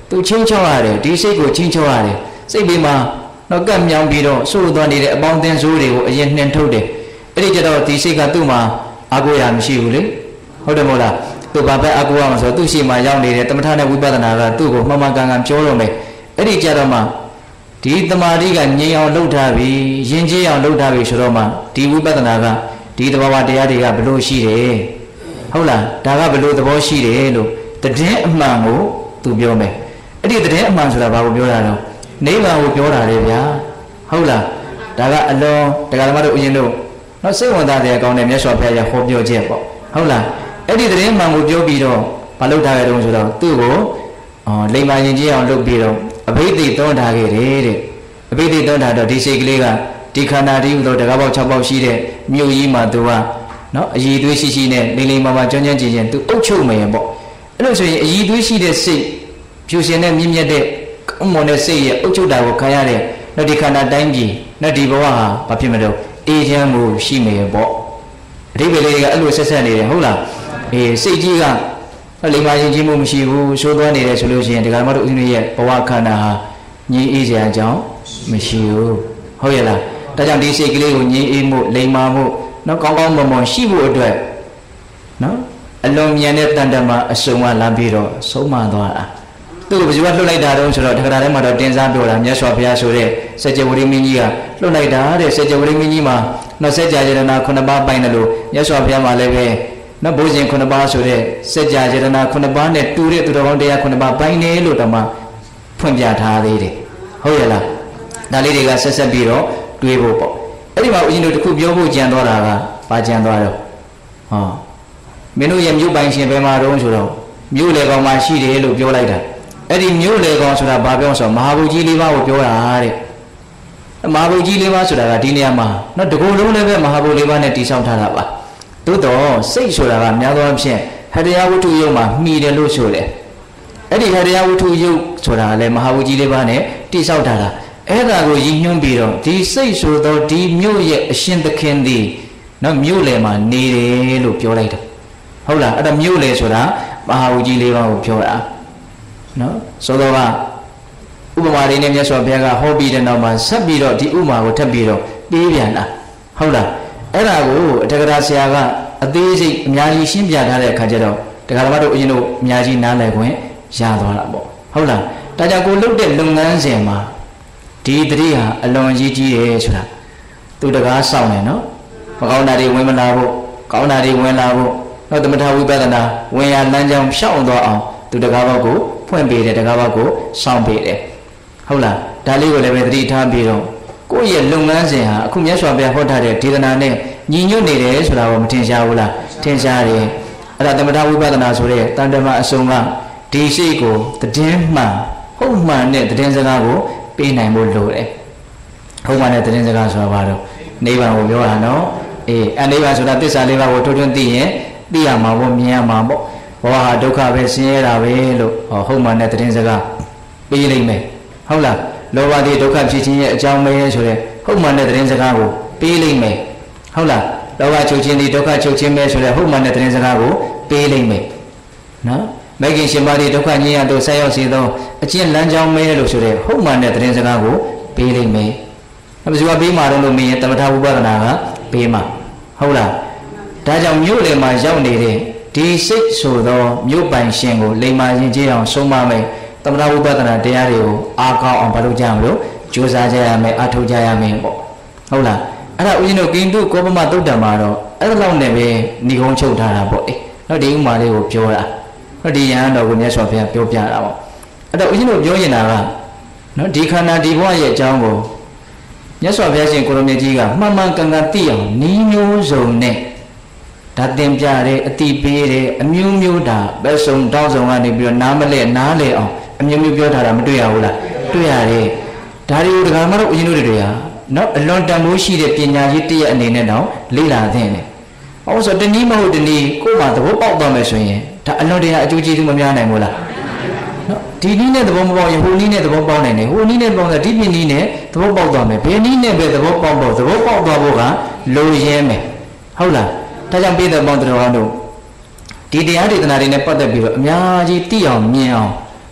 tu chính cho à đấy đi xây của chính cho à đấy xây bị mà nó cầm nhau bị đó số toàn đi để bao tiền số để của dân nên thôi đấy ấy cho đó đi xây cả tu mà aku làm gì vậyဟုတ်တယ်မဟုတ်လားသူဘာပဲakuအောင်ဆိုသူရှိမှရောက်နေတယ်တမထနဲ့ဝိပဿနာကသူ့ကိုမှန်မှန်ကန်ကန်ပြောလို့မယ်အဲ့ဒီကြတော့မှဒီတမာတိကငြိမ်အောင်လှုပ်ထားပြီးယဉ်ကျေးအောင်လှုပ်ထားပြီးဆိုတော့မှဒီဝိပဿနာကဒီသဘောတရားတွေကဘလို့ရှိတယ်ဟုတ်လားဒါကဘလို့သဘောရှိတယ်လို့တည်င်းအမှန်ကိုသူပြောမယ်အဲ့ဒီတည်င်းအမှန်ဆိုတာဘာကိုပြောတာတော့နိဗ္ဗာန်ကိုပြောတာလေဗျာဟုတ်လားဒါကအလွန်တရားဓမ္မတို့ဥယျာဉ်တို့နော်စိတ်ဝင်စားတဲ့အကောင်းနဲ့မြတ်စွာဘုရားရဲ့ဟောပြောချက်ပေါ့ဟုတ်လားအဲ့ဒီသတင်းမှန်ကိုပြောပြီးတော့မလုပ်ထားကြတော့ဆိုတော့သူ့ကိုအော်လိမ္မာရင်ကြီးအောင်လုပ်ပြီးတော့အဘိဓိသွန်းထားခဲ့တယ်တဲ့အဘိဓိသွန်းထားတော့ဒီစိတ်ကလေးကဒီခန္ဓာဒီဥသောတကားပေါက်၆ပေါက်ရှိတဲ့မြို့ကြီးမှာသူကနော်အည်သွေးရှိရှိနဲ့လိမ့်လိမ့်မာမာကျွမ်းကျွမ်းကျင်ကျင်သူအုပ်ချုပ်မယ်ပေါ့အဲ့လိုဆိုရင်အည်သွေးရှိတဲ့စိတ်ဖြူရှင်တဲ့မြင့်မြတ်တဲ့ကောင်းမွန်တဲ့စိတ်ရဲ့အုပ်ချုပ်တာကိုခံရတဲ့နော်ဒီခန္ဓာတိုင်းပြည်နော်ဒီဘဝဟာဘာဖြစ်မလို့အေးချမ်းမှုရှိမယ်ပေါ့အဓိပ္ပာယ်လေးတွေကအဲ့လိုဆက်ဆက်နေတယ်ဟုတ်လားအေးစိတ်ကြီးကလိမ္မာရင်ကြီးမှုမရှိဘူးဆိုးသွမ်းနေတယ်ဆိုလို့ရှိရင်ဒီကမ္မတို့ဦးဇင်းရဲ့ဘဝခန္ဓာဟာငြိမ်းအေးစရာအကြောင်းမရှိဘူးဟုတ်ရဲ့လားဒါကြောင့်ဒီစိတ်ကလေးကိုငြိမ်းအေးမှုလိမ္မာမှုနော်ကောင်းကောင်းမွန်မွန်ရှိဖို့အတွက်နော်အလုံးမြန်တဲ့တန်တမှာအစုံကလမ်းပြီးတော့ဆုံးမသွားတာသူ့ကိုဘယ်သူကလှုပ်လိုက်တာတုံးဆိုတော့တခါတည်းမှာတော့တင်စားပြောတာမြတ်စွာဘုရားဆိုတဲ့စัจ java ရိမင်းကြီးကလှုပ်လိုက်တာတဲ့စัจ java ရိမင်းကြီးမှာနော်စัจ java ယတနာခုနှစ်ပါးပိုင်းတယ်လို့မြတ်စွာဘုရားမှာလည်းပဲနော်ဘုရင်ခုနှစ်ပါးဆိုတဲ့စัจ java ယတနာခုနှစ်ပါးနဲ့တူတဲ့သူတော်ကောင်းတရားခုနှစ်ပါးပိုင်းတယ်လို့တော့မှဖွင့်ပြထားသေးတယ်ဟုတ်ရဲ့လားဒါလေးတွေကဆက်ဆက်ပြီးတော့တွေးဖို့ပေါ့အဲ့ဒီမှာဦးဇင်းတို့တခုပြောဖို့ကြံသွားတာကဘာကြံသွားတော့ဟောမင်းတို့ရဲ့မြို့ပိုင်ရှင်ဘယ်မှာတုံးဆိုတော့မြို့လေကောင်မှာရှိတယ်လို့ပြောလိုက်တာအဲ့ဒီမြို့လေကောင်ဆိုတာဘာပြောဆိုမဟာဗုဒ္ဓကြီးလေးပါးကိုပြောတာတဲ့မဟာဗုဒ္ဓကြီးလေးပါးဆိုတာကဒီနေရာမှာနော်တကူလုံးလည်းပဲမဟာဗုဒ္ဓလေးပါးနဲ့တိဆောက်ထားတာပါသို့တော့စိတ်ဆိုတာကများသောအားဖြင့်ဟတရားဝတ္ထုယုတ်မှာမှီတယ်လို့ဆိုတယ်အဲ့ဒီဟတရားဝတ္ထုယုတ်ဆိုတာလည်းမဟာဗုဒ္ဓကြီးလေးပါးနဲ့တိဆောက်ထားတာအဲ့ဒါကိုရည်ညွှန်းပြီးတော့ဒီစိတ်ဆိုတော့ဒီမြို့ရဲ့အရှင်သခင်ဒီနော်မြို့လေမှာနေတယ်လို့ပြောလိုက်တာဟုတ်လားအဲ့ဒါမြို့လေဆိုတာမဟာဗုဒ္ဓကြီးလေးပါးကိုပြောတာနော်ဆိုတော့ကဥပမာလေးနဲ့မြတ်စွာဘုရားကဟောပြီးတဲ့နောက်မှာဆက်ပြီးတော့ဒီဥပမာကိုထပ်ပြီးတော့ပြေးပြန်လာဟုတ်လားအဲ့ဒါကိုအတက္ကရာဆရာကအသေးစိတ်အများကြီးရှင်းပြထားတဲ့အခါကျတော့တရားဓမ္မတို့အရင်တို့အများကြီးနားလည်ခွင့်ရသွားတာပေါ့ဟုတ်လားဒါကြောင့်ကိုလုပ်တဲ့လုပ်ငန်းစဉ်မှာဒီတတိဟာအလွန်ကြီးကြီးတယ်ဆိုတာသူတကားစောင့်နေနော်မကောင်းတာတွေဝင်မလာဖို့ကောင်းတာတွေဝင်လာဖို့နောက်သမထဝိပဿနာဝင်ရလမ်းကြောင်းဖြောင်းသွားအောင်သူတကားဘောက်ကိုဖွင့်ပေးတယ်တကားဘောက်ကိုစောင့်ပေးတယ်ဟုတ်လားဒါလေးကိုလည်းပဲသတိထားပြီးတော့ကိုယ့်ရဲ့လုပ်ငန်းစဉ်ဟာအခုမြတ်စွာဘုရားဟောထားတဲ့ဒေသနာနဲ့ညီညွတ်နေတယ်ဆိုတာကိုမထင်ရှားဘူးလားထင်ရှားတယ်အဲ့ဒါသမထဝိပဿနာဆိုတဲ့တန်တမအစုံကဒီစိတ်ကိုတည်င်းမှန်ဟုတ်မှန်တဲ့တည်င်းစကားကိုပေးနိုင်ဖို့လိုတယ်ဟုတ်မှန်တဲ့တည်င်းစကားဆိုတာဘာလို့နိဗ္ဗာန်ကိုပြောတာနော်အေးအနိဗ္ဗာန်ဆိုတာသစ္စာလေးပါးကိုထွန်းထွန်းသိရင်သိရမှာပေါ့မြင်ရမှာပေါ့ဘဝဟာဒုက္ခပဲဆင်းရဲတာပဲလို့ဟောဟုတ်မှန်တဲ့တည်င်းစကားပေးလိုက်မယ်ဟုတ်လားလောဘတိဒုက္ခဖြစ်ခြင်းရဲ့အကြောင်းပဲဆိုတဲ့ဟုတ်မှန်တဲ့တည်င်းစကားကိုပေးလိုက်မယ်ဟုတ်လားလောဘချုပ်ခြင်းဒီဒုက္ခချုပ်ခြင်းပဲဆိုတဲ့ဟုတ်မှန်တဲ့တည်င်းစကားကိုပေးလိုက်မယ်နော်မဂ္ဂင်ရှင်ပါးဒီဒုက္ခညဉ့်ရတို့ဆက်ရောက်စေသောအကျင့်လမ်းကြောင်းမဲလို့ဆိုတဲ့ဟုတ်မှန်တဲ့တည်င်းစကားကိုပေးလိုက်မယ်။ဘယ်သူကပေးမှာတော့လို့မင်းရဲ့တမထဝိပဿနာကပေးမှာဟုတ်လား။ဒါကြောင့်မြို့လေမှာရောက်နေတဲ့ဒီစိတ်ဆိုသောမြို့ပိုင်ရှင်ကိုလိမ္မာရင်ကျေးအောင်ဆုံးမမယ်တမထဝိပဿနာတရားတွေကိုအားကောင်းအောင်ဘာလို့ကြမလို့ကြိုးစားကြရမယ်အထောက်ကြရမယ်ပေါ့ဟုတ်လား။အဲ့ဒါဦးဇင်းတို့ကိန္တုကောပမသုတ်တံမှာတော့အဲ့လောက်နဲ့ပဲဏိကုံးချုပ်ထားတာပေါ့အေး။နော်ဒီဥမာလေးကိုပြောတာ။နော်ဒီယဟန်တော်ကိုမြတ်စွာဘုရားပြောပြတာပေါ့အဲ့တော့ဦးဇင်းတို့ပြောနေတာကနော်ဒီခန္ဓာဒီဘဝရဲ့အကြောင်းကိုမြတ်စွာဘုရားရှင်ကိုရမေကြီးကမှန်မှန်ကန်ကန်သိအောင်ဤမျိုးစုံနဲ့ဒါတင်ပြတယ်အတိပေးတယ်အမျိုးမျိုးဒါပဲစုံတောင်းစုံကနေပြီးတော့နားမလဲနားလဲအောင်အမျိုးမျိုးပြောထားတာမတွေ့ရဘူးလားတွေ့ရတယ်ဒါတွေကိုဒကာမတို့ဦးဇင်းတို့တွေဟာနော်အလွန်တန်ဖိုးရှိတဲ့ပညာကြီးတည့်ရအနေနဲ့တော့လေ့လာသင့်တယ်။ဟုတ်ဆိုတနည်းမဟုတ်တနည်းကိုယ်မှသဘောပေါက်သွားမယ်ဆိုရင်ဒါအလွန်တရာအကျိုးကျေးဇူးမများနိုင်ဘူးလား။နော်ဒီနည်းနဲ့သဘောမပေါက်ရင်ဟိုနည်းနဲ့သဘောပေါက်နိုင်တယ်။ဟိုနည်းနဲ့ပေါက်တာဒီပြင်းနည်းနဲ့သဘောပေါက်သွားမယ်။ဘယ်နည်းနဲ့ပဲသဘောပေါက်တော့သဘောပေါက်သွားဖို့ကလိုရင်းမယ်။ဟုတ်လား။ဒါကြောင့်ပြည်သက်ပေါင်းတော်တို့ဒီတရားဒေသနာတွေနဲ့ပတ်သက်ပြီးတော့အများကြီးသိအောင်မြင်အောင်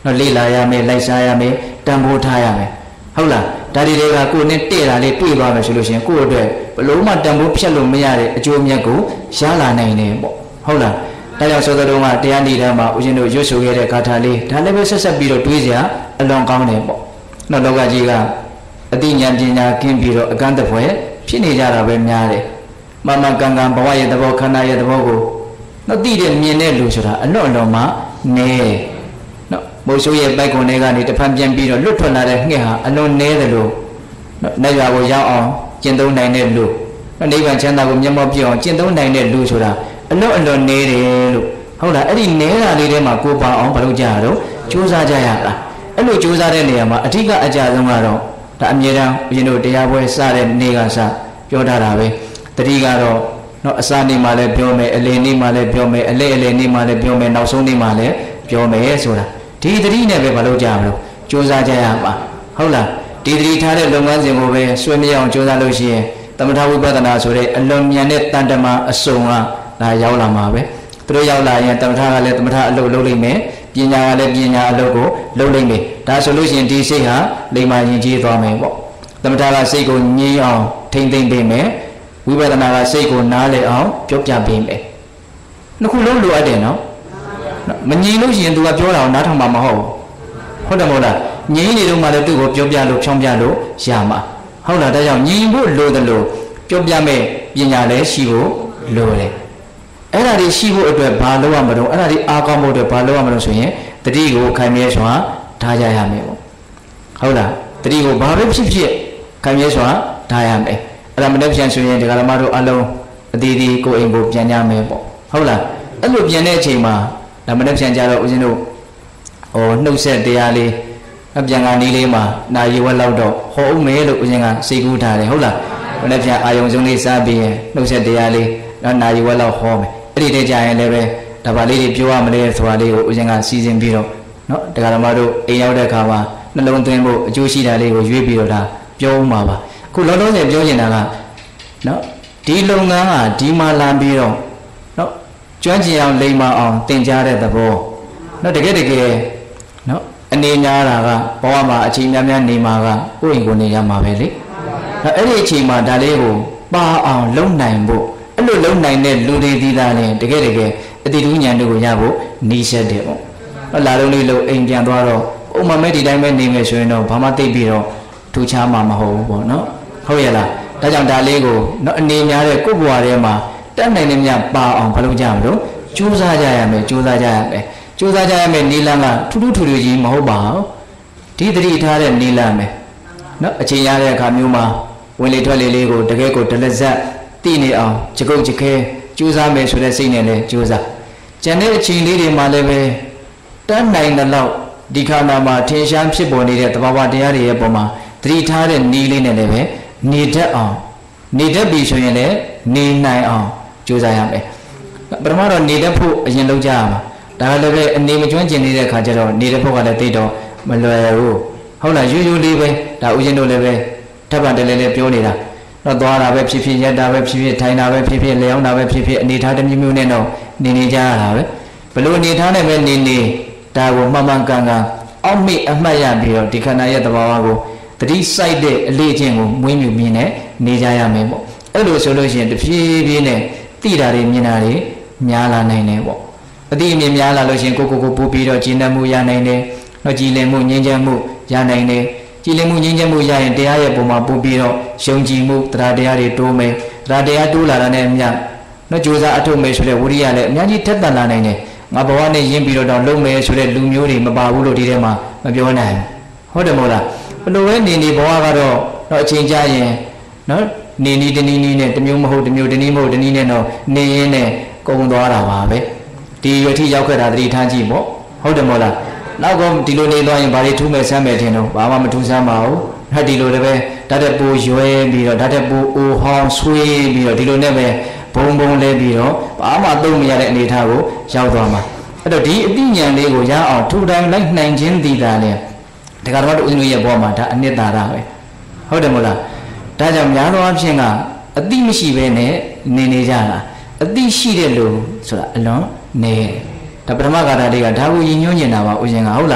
နော်လေးလာရမယ်လိုက်စားရမယ်တန်ဖိုးထားရမယ်ဟုတ်လားဒါဒီတွေကကိုယ်နဲ့တဲ့တာလေးတွေ့သွားမယ်ဆိုလို့ရှိရင်ကိုယ့်အတွက်ဘလို့မှတန်ဖိုးဖြတ်လို့မရတဲ့အကျိုးအမြတ်ကိုရလာနိုင်တယ်ပေါ့ဟုတ်လားဒါကြောင့်ဆိုတဲ့တုန်းကတရားနေတဲ့မှာဦးဇင်းတို့ရွတ်ဆိုခဲ့တဲ့ဂါထာလေးဒါလည်းပဲဆက်ဆက်ပြီးတော့တွေးစရာအလွန်ကောင်းတယ်ပေါ့နော်လောကကြီးကအသိဉာဏ်ပညာကင်းပြီးတော့အကန့်အဖွဲဖြစ်နေကြတာပဲများတယ်မမကံကံဘဝရဲ့သဘောခန္ဓာရဲ့သဘောကိုနော်သိတဲ့မြင်တဲ့လူဆိုတာအလွန်အလွန်မှနည်းနော်မိုးဆိုးရဲ့ပိုက်ကွန်တွေကနေတဖန်ပြန်ပြီးတော့လွတ်ထွက်လာတဲ့ငှက်ဟာအလွန်နည်းတယ်လို့နော်နေရွာကိုရောက်အောင်ကျင့်သုံးနိုင်တဲ့လူနိဗ္ဗာန်ချမ်းသာကိုမျက်မှောက်ပြအောင်ကျင့်သုံးနိုင်တဲ့လူဆိုတာအလွန်အလွန်နည်းတယ်လို့ဟုတ်လားအဲ့ဒီနည်းတာလေးထဲမှာကိုပါအောင်ဘာလို့ကြရတော့ကြိုးစားကြရတာအဲ့လိုကြိုးစားတဲ့နေရာမှာအဓိကအကြဆုံးကတော့ဒါအမြဲတမ်းဦးဇင်းတို့တရားပွဲစတဲ့နေ့ကစပြောထားတာပဲတတိကတော့နော်အစနေ့မှလည်းပြောမယ်အလယ်နေ့မှလည်းပြောမယ်အလယ်အလယ်နေ့မှလည်းပြောမယ်နောက်ဆုံးနေ့မှလည်းပြောမယ်ဆိုတာဒီတတိနဲ့ပဲဘာလို့ကြမလို့ကြိုးစားကြရပါဟုတ်လားဒီတတိထားတဲ့လုပ်ငန်းစဉ်ကိုပဲဆွေးနွေးအောင်ကြိုးစားလို့ရှိရင်သမထဝိပဿနာဆိုတဲ့အလွန်မြန်တဲ့တန်တမာအစုံကဒါရောက်လာမှာပဲသူတို့ရောက်လာရင်သမထကလည်းသမထအလုပ်လုပ်လိမ့်မယ်ပညာကလည်းပညာအလုပ်ကိုလုပ်လိမ့်မယ်ဒါဆိုလို့ရှိရင်ဒီစိတ်ဟာလိမ္မာရင်ကြီးသွားမယ်ပေါ့သမထကစိတ်ကိုငြိမ်းအောင်ထိမ့်သိမ့်ပေးမယ်ဝိပဿနာကစိတ်ကိုနားလည်အောင်ပြောပြပေးမယ်နှစ်ခုလုံးလိုအပ်တယ်နော်မငြိမ်လို့ရှိရင်သူကပြောတာကိုနားထောင်မှာမဟုတ်ဘူးဟုတ်တယ်မဟုတ်လားငြိမ်းနေတော့မှလည်းသူ့ကိုပြောပြလို့ဖြောင်းပြလို့ရမှာဟုတ်လားဒါကြောင့်ငြိမ်ဖို့လိုတယ်လို့ပြောပြမဲ့ပညာလည်းရှိဖို့လိုတယ်အဲ့ဒါတွေရှိဖို့အတွက်ဘာလုပ်ရမလို့အဲ့ဒါတွေအားကောင်းဖို့အတွက်ဘာလုပ်ရမလို့ဆိုရင်တတိကိုခိုင်မြဲစွာထားကြရမယ်ပေါ့ဟုတ်လားတတိကိုဘာပဲဖြစ်ဖြစ်ခိုင်မြဲစွာထားရမယ်အဲ့ဒါမနေ့ပြန်ဆိုရင်ဒီကရမတို့အလုံးအတီးတီးကိုအိမ်ကိုပြန်ကြမယ်ပေါ့ဟုတ်လားအဲ့လိုပြန်တဲ့အချိန်မှာဒါမနေ့ပြန်ကြတော့ဦးဇင်းတို့ဟိုနှုတ်ဆက်တရားလေးအပြန်ကနီးလေးမှာနာရီဝက်လောက်တော့ဟောဦးမယ်လို့ဦးဇင်းကစိတ်ကူးထားတယ်ဟုတ်လားမနေ့ပြန်အာယုံဆုံးလေးစားပြီးရင်နှုတ်ဆက်တရားလေးတော့နာရီဝက်လောက်ဟောမယ်အဲ့ဒီတည်းကြရင်လည်းပဲဒါပါလေးတွေပြောရမလဲဆိုတာလေးကိုဦးဇင်းကစီစဉ်ပြီးတော့နော်ဒကာဓမ္မတို့အိမ်ရောက်တဲ့အခါမှာနှလုံးသွင်းဖို့အကျိုးရှိတာလေးကိုရွေးပြီးတော့ဒါပြောဦးမှာပါအခုလောလောဆယ်ပြောနေတာကနော်ဒီလုပ်ငန်းကဒီမှာလာပြီးတော့နော်ကျွမ်းကျင်အောင်လိမ္မာအောင်သင်ကြားတဲ့သဘောနော်တကယ်တကယ်နော်အနေများတာကဘဝမှာအချိန်များများနေမှာကကိုယ့်အိမ်ကိုနေရမှာပဲလေနော်အဲ့ဒီအချိန်မှာဒါလေးကိုပါအောင်လုံနိုင်ဖို့အဲ့လိုလုံနိုင်တဲ့လူတွေဒီသားလည်းတကယ်တကယ်အတိတူဉာဏ်တို့ကိုရဖို့နီးစက်တယ်ပေါ့နော်လာလုံးလေးလို့အိမ်ပြန်သွားတော့ဥမာမဲ့ဒီတိုင်းပဲနေမယ်ဆိုရင်တော့ဘာမှသိပြီးတော့ထူးခြားမှာမဟုတ်ဘူးပေါ့နော်ဟုတ်ရဲ့လားဒါကြောင့်ဒါလေးကိုနော်အနေများတဲ့ကိုယ့်ဘဝထဲမှာတက်နိုင်တဲ့မြတ်ပါအောင်ဘာလို့ကြမလို့ကြိုးစားကြရမယ်ကြိုးစားကြရမယ်ကြိုးစားကြရမယ်နီလန်းကထူးထူးထူးထူးကြီးမဟုတ်ပါဘူးဒီတတိထားတဲ့နီလန်းပဲနော်အချိန်ရတဲ့အခါမျိုးမှာဝင်လေထွက်လေလေးကိုတကယ်ကိုဒလက်ဇက်သိနေအောင်ကြကုတ်ကြခဲကြိုးစားမယ်ဆိုတဲ့စိတ်နဲ့လည်းကြိုးစားကျန်တဲ့အချိန်လေးတွေမှာလည်းပဲတတ်နိုင်တဲ့လောက်ဒီခန္ဓာမှာထင်ရှားဖြစ်ပေါ်နေတဲ့သဘာဝတရားတွေရဲ့ပုံမှာသတိထားတဲ့နီးလေးနဲ့လည်းပဲနေတတ်အောင်နေတတ်ပြီဆိုရင်လည်းနေနိုင်အောင်ကြိုးစားရမယ်ပထမတော့နေတတ်ဖို့အရင်လုပ်ကြရမှာဒါလည်းပဲအနေမကျွမ်းကျင်နေတဲ့အခါကျတော့နေတဲ့ဖို့ကလည်းသိတော့မလွယ်ဘူးဟုတ်လားရိုးရိုးလေးပဲဒါဥစဉ်တို့လည်းပဲထပ်ပံတလဲလဲပြောနေတာတော့သွားတာပဲဖြစ်ဖြစ်ရက်တာပဲဖြစ်ဖြစ်ထိုင်တာပဲဖြစ်ဖြစ်လျောင်းတာပဲဖြစ်ဖြစ်အနေထားတစ်မျိုးမျိုးနဲ့တော့နေနေကြရတာပဲဘလို့အနေထားနဲ့ပဲနေနေဒါကိုမှန်မှန်ကန်ကန်အောက်မေ့အမှတ်ရပြီးတော့ဒီခန္ဓာရဲ့သဘာဝကိုတတိစိုက်တဲ့အလေးချင်းကိုမွေးမြူမြင်နဲ့နေကြရမယ်ပေါ့အဲ့လိုဆိုလို့ရှိရင်တဖြည်းဖြည်းနဲ့သိတာတွေမြင်တာတွေများလာနိုင်တယ်ပေါ့အတိအမြင်များလာလို့ရှိရင်ကိုကိုကိုပူပြီးတော့ကျင့်တတ်မှုရနိုင်တယ်တော့ကြည်လင်မှုငြင်းချမ်းမှုရနိုင်တယ်ကြည်လင်မှုငြင်းချမ်းမှုရရင်တရားရဲ့ပုံမှာပူပြီးတော့ယုံကြည်မှုတရားတရားတွေတိုးမယ်တရားတရားတိုးလာတာနဲ့အမျှတော့ကြိုးစားအထုတ်မယ်ဆိုတဲ့ဝိရိယလည်းအများကြီးထက်သန်လာနိုင်တယ်ငါဘဝနဲ့ရင်းပြီးတော့လုံးမယ်ဆိုတဲ့လူမျိုးတွေမပါဘူးလို့ဒီထဲမှာမပြောနိုင်ဘူးဟုတ်တယ်မဟုတ်လားဘလို့ပဲနေနေဘဝကတော့တော့အချိန်ကြာရင်နော်နေနေတနည်းနည်းနဲ့တမျိုးမဟုတ်တမျိုးတနည်းမဟုတ်တနည်းနဲ့တော့နေရင်းနဲ့ကုန်သွားတာပါပဲဒီရွယ်ထိရောက်ခဲ့တာတတိထားကြည့်ပေါ့ဟုတ်တယ်မဟုတ်လားနောက်ကဒီလိုနေသွားရင်ဘာတွေထူးမဲ့ဆမ်းမဲ့ထင်တော့ဘာမှမထူးဆမ်းပါဘူးဟဲ့ဒီလိုလည်းပဲဓာတ်တဲ့ပူရွယ်ပြီးတော့ဓာတ်တဲ့ပူအိုဟောင်းဆွေးပြီးတော့ဒီလိုနဲ့ပဲဘုံဘုံလဲပြီးတော့ဘာမှသုံးမရတဲ့အနေအထားကိုရောက်သွားမှာအဲ့တော့ဒီအသိဉာဏ်လေးကိုရအောင်ထူတိုင်းလိုက်နိုင်ခြင်းတည်တာလေဒကာတော်တို့ဦးဇင်းရဲ့ဘောမှာဒါအနှစ်သာရပဲဟုတ်တယ်မဟုတ်လားဒါကြောင့်များသောအားဖြင့်ကအသိမရှိဘဲနဲ့နေနေကြတာအသိရှိတဲ့လူဆိုတာအလွန်နေဒါပထမဂါထာလေးကဒါကိုရည်ညွှန်းနေတာပါဦးဇင်းကဟုတ်လားဒ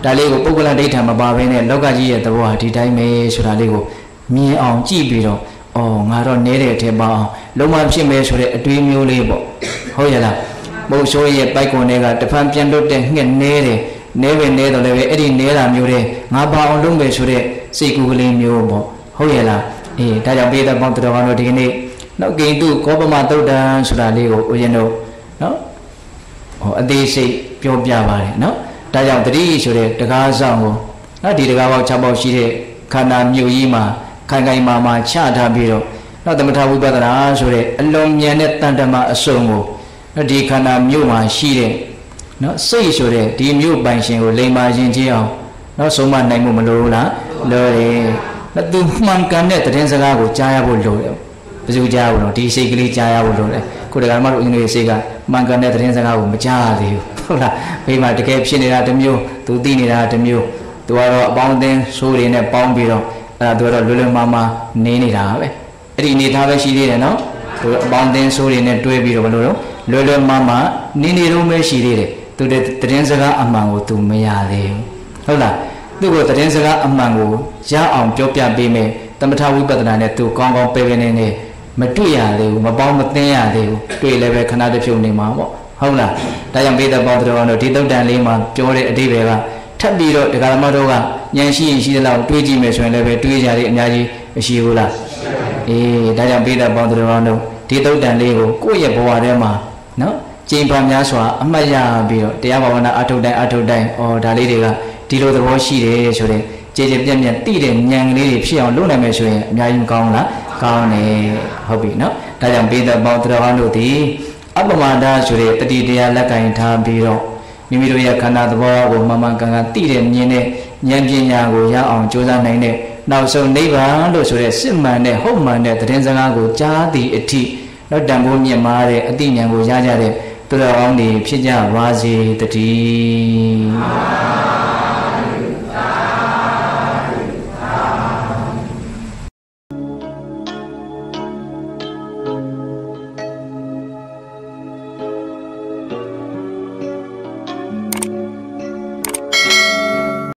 ဒါလေးကိုပုဂ္ဂလဒိဋ္ဌာမပါဘဲနဲ့လောကကြီးရဲ့သဘောဟာဒီတိုင်းပဲဆိုတာလေးကိုမြင်အောင်ကြည့်ပြီးတော့အော်ငါတော့နဲတဲ့အထက်ပါအောင်လုံးဝဖြစ်မယ်ဆိုတဲ့အတွေးမျိုးလေးပေါ့ဟုတ်ရဲ့လားမဟုတ်ဆိုရဲ့ပိုက်ကွန်တွေကတဖန်ပြန်လွတ်တဲ့ငှက်နဲတယ်နဲပဲနဲတော့လည်းပဲအဲ့ဒီနဲတာမျိုးတွေငါပါအောင်လုပ်မယ်ဆိုတဲ့စိတ်ကူးကလေးမျိုးပေါ့ဟုတ်ရဲ့လားအေးဒါကြောင့်ပိဿပေါင်းတော်တော်တို့ဒီကနေ့နောက်ကိန္တုကောပမသုတ်တံဆိုတာလေးကိုဦးဇင်းတို့နော်ဟောအသေးစိတ်ပြောပြပါတယ်နော်ဒါကြောင့်တတိဆိုတဲ့တကားဆောင်ကိုနော်ဒီတကားပေါက်၆ပေါက်ရှိတဲ့ခန္ဓာမြို့ကြီးမှာခိုင်ခိုင်မာမာချထားပြီးတော့နောက်သမထဝိပဿနာဆိုတဲ့အလုံးမြန်တဲ့တန်တမအစုံကိုနော်ဒီခန္ဓာမြို့မှာရှိတဲ့နော်စိတ်ဆိုတဲ့ဒီမြို့ပိုင်ရှင်ကိုလိမ္မာရင်ချင်းအောင်နော်ဆုံးမနိုင်မှုမလိုဘူးလားလိုတယ်နော်သူမှန်ကန်တဲ့သတင်းစကားကိုကြားရဖို့လိုတယ်ဘယ်သူကြားဘူးနော်ဒီစိတ်ကလေးကြားရဖို့လိုတယ်ကိုယ်တက္ကမတို့အင်္ဂလိပ်စိတ်ကမှန်ကန်တဲ့သတင်းစကားကိုမကြားရသေးဘူးဟုတ်လားဘေးမှာတကယ်ဖြစ်နေတာတစ်မျိုးသူသိနေတာတစ်မျိုးသူကတော့အပေါင်းအသင်းဆိုးတွေနဲ့ပေါင်းပြီးတော့အဲ့ဒါသူကတော့လွယ်လွယ်မာမာနေနေတာပဲအဲ့ဒီအနေထားပဲရှိသေးတယ်နော်သူအပေါင်းအသင်းဆိုးတွေနဲ့တွဲပြီးတော့ဘယ်လိုတော့လွယ်လွယ်မာမာနေနေတော့ပဲရှိသေးတယ်သူတဲ့သတင်းစကားအမှန်ကိုသူမရသေးဘူးဟုတ်လားသူ့ကိုသတင်းစကားအမှန်ကိုရအောင်ပြောပြပေးမယ်သမထဝိပဿနာနဲ့သူကောင်းကောင်းပဲပဲနေနေမတွေ့ရသေးဘူးမပေါင်းမသိရသေးဘူးတွေ့လည်းပဲခဏတစ်ဖြုတ်နေမှာပေါ့ဟုတ်လားဒါကြောင့်ပိဿပေါင်းတော်တို့ဒီသုတ်တန်လေးမှာပြောတဲ့အဓိပ္ပာယ်ကထပ်ပြီးတော့ဒကာမတို့ကဉာဏ်ရှိရင်ရှိသလောက်တွေးကြည့်မယ်ဆိုရင်လည်းပဲတွေးကြတယ်အများကြီးမရှိဘူးလားအေးဒါကြောင့်ပိဿပေါင်းတော်တို့ဒီသုတ်တန်လေးကိုကိုယ့်ရဲ့ဘဝထဲမှာနော်ကျင့်ပါများစွာအမှတ်ရပြီးတော့တရားဘာဝနာအထုတ်တိုင်းအထုတ်တိုင်းဩဒါလေးတွေကဒီလိုသဘောရှိတယ်ဆိုတဲ့ကြည်ကြည်ပြန့်ပြန့်သိတဲ့ဉာဏ်ကလေးတွေဖြစ်အောင်လုပ်နိုင်မယ်ဆိုရင်အများကြီးမကောင်းလားကောင်းတယ်ဟုတ်ပြီနော်ဒါကြောင့်ပိဿပေါင်းတော်တို့ဒီအပမဒဆိုတဲ့တတိတရားလက်ကင်ထားပြီးတော့မိမိတို့ရဲ့ခန္ဓာသဘောကိုမှန်မှန်ကန်ကန်သိတဲ့မြင်တဲ့ဉာဏ်ပညာကိုရအောင်ကြိုးစားနိုင်တဲ့နောက်ဆုံးနိဗ္ဗာန်လို့ဆိုတဲ့စစ်မှန်တဲ့ဟုတ်မှန်တဲ့သတင်းစကားကိုကြားသည့်အထိတော့တန်ဖိုးမြင့်မားတဲ့အသိဉာဏ်ကိုရကြတဲ့သူတော်ကောင်းတွေဖြစ်ကြပါစေတည်း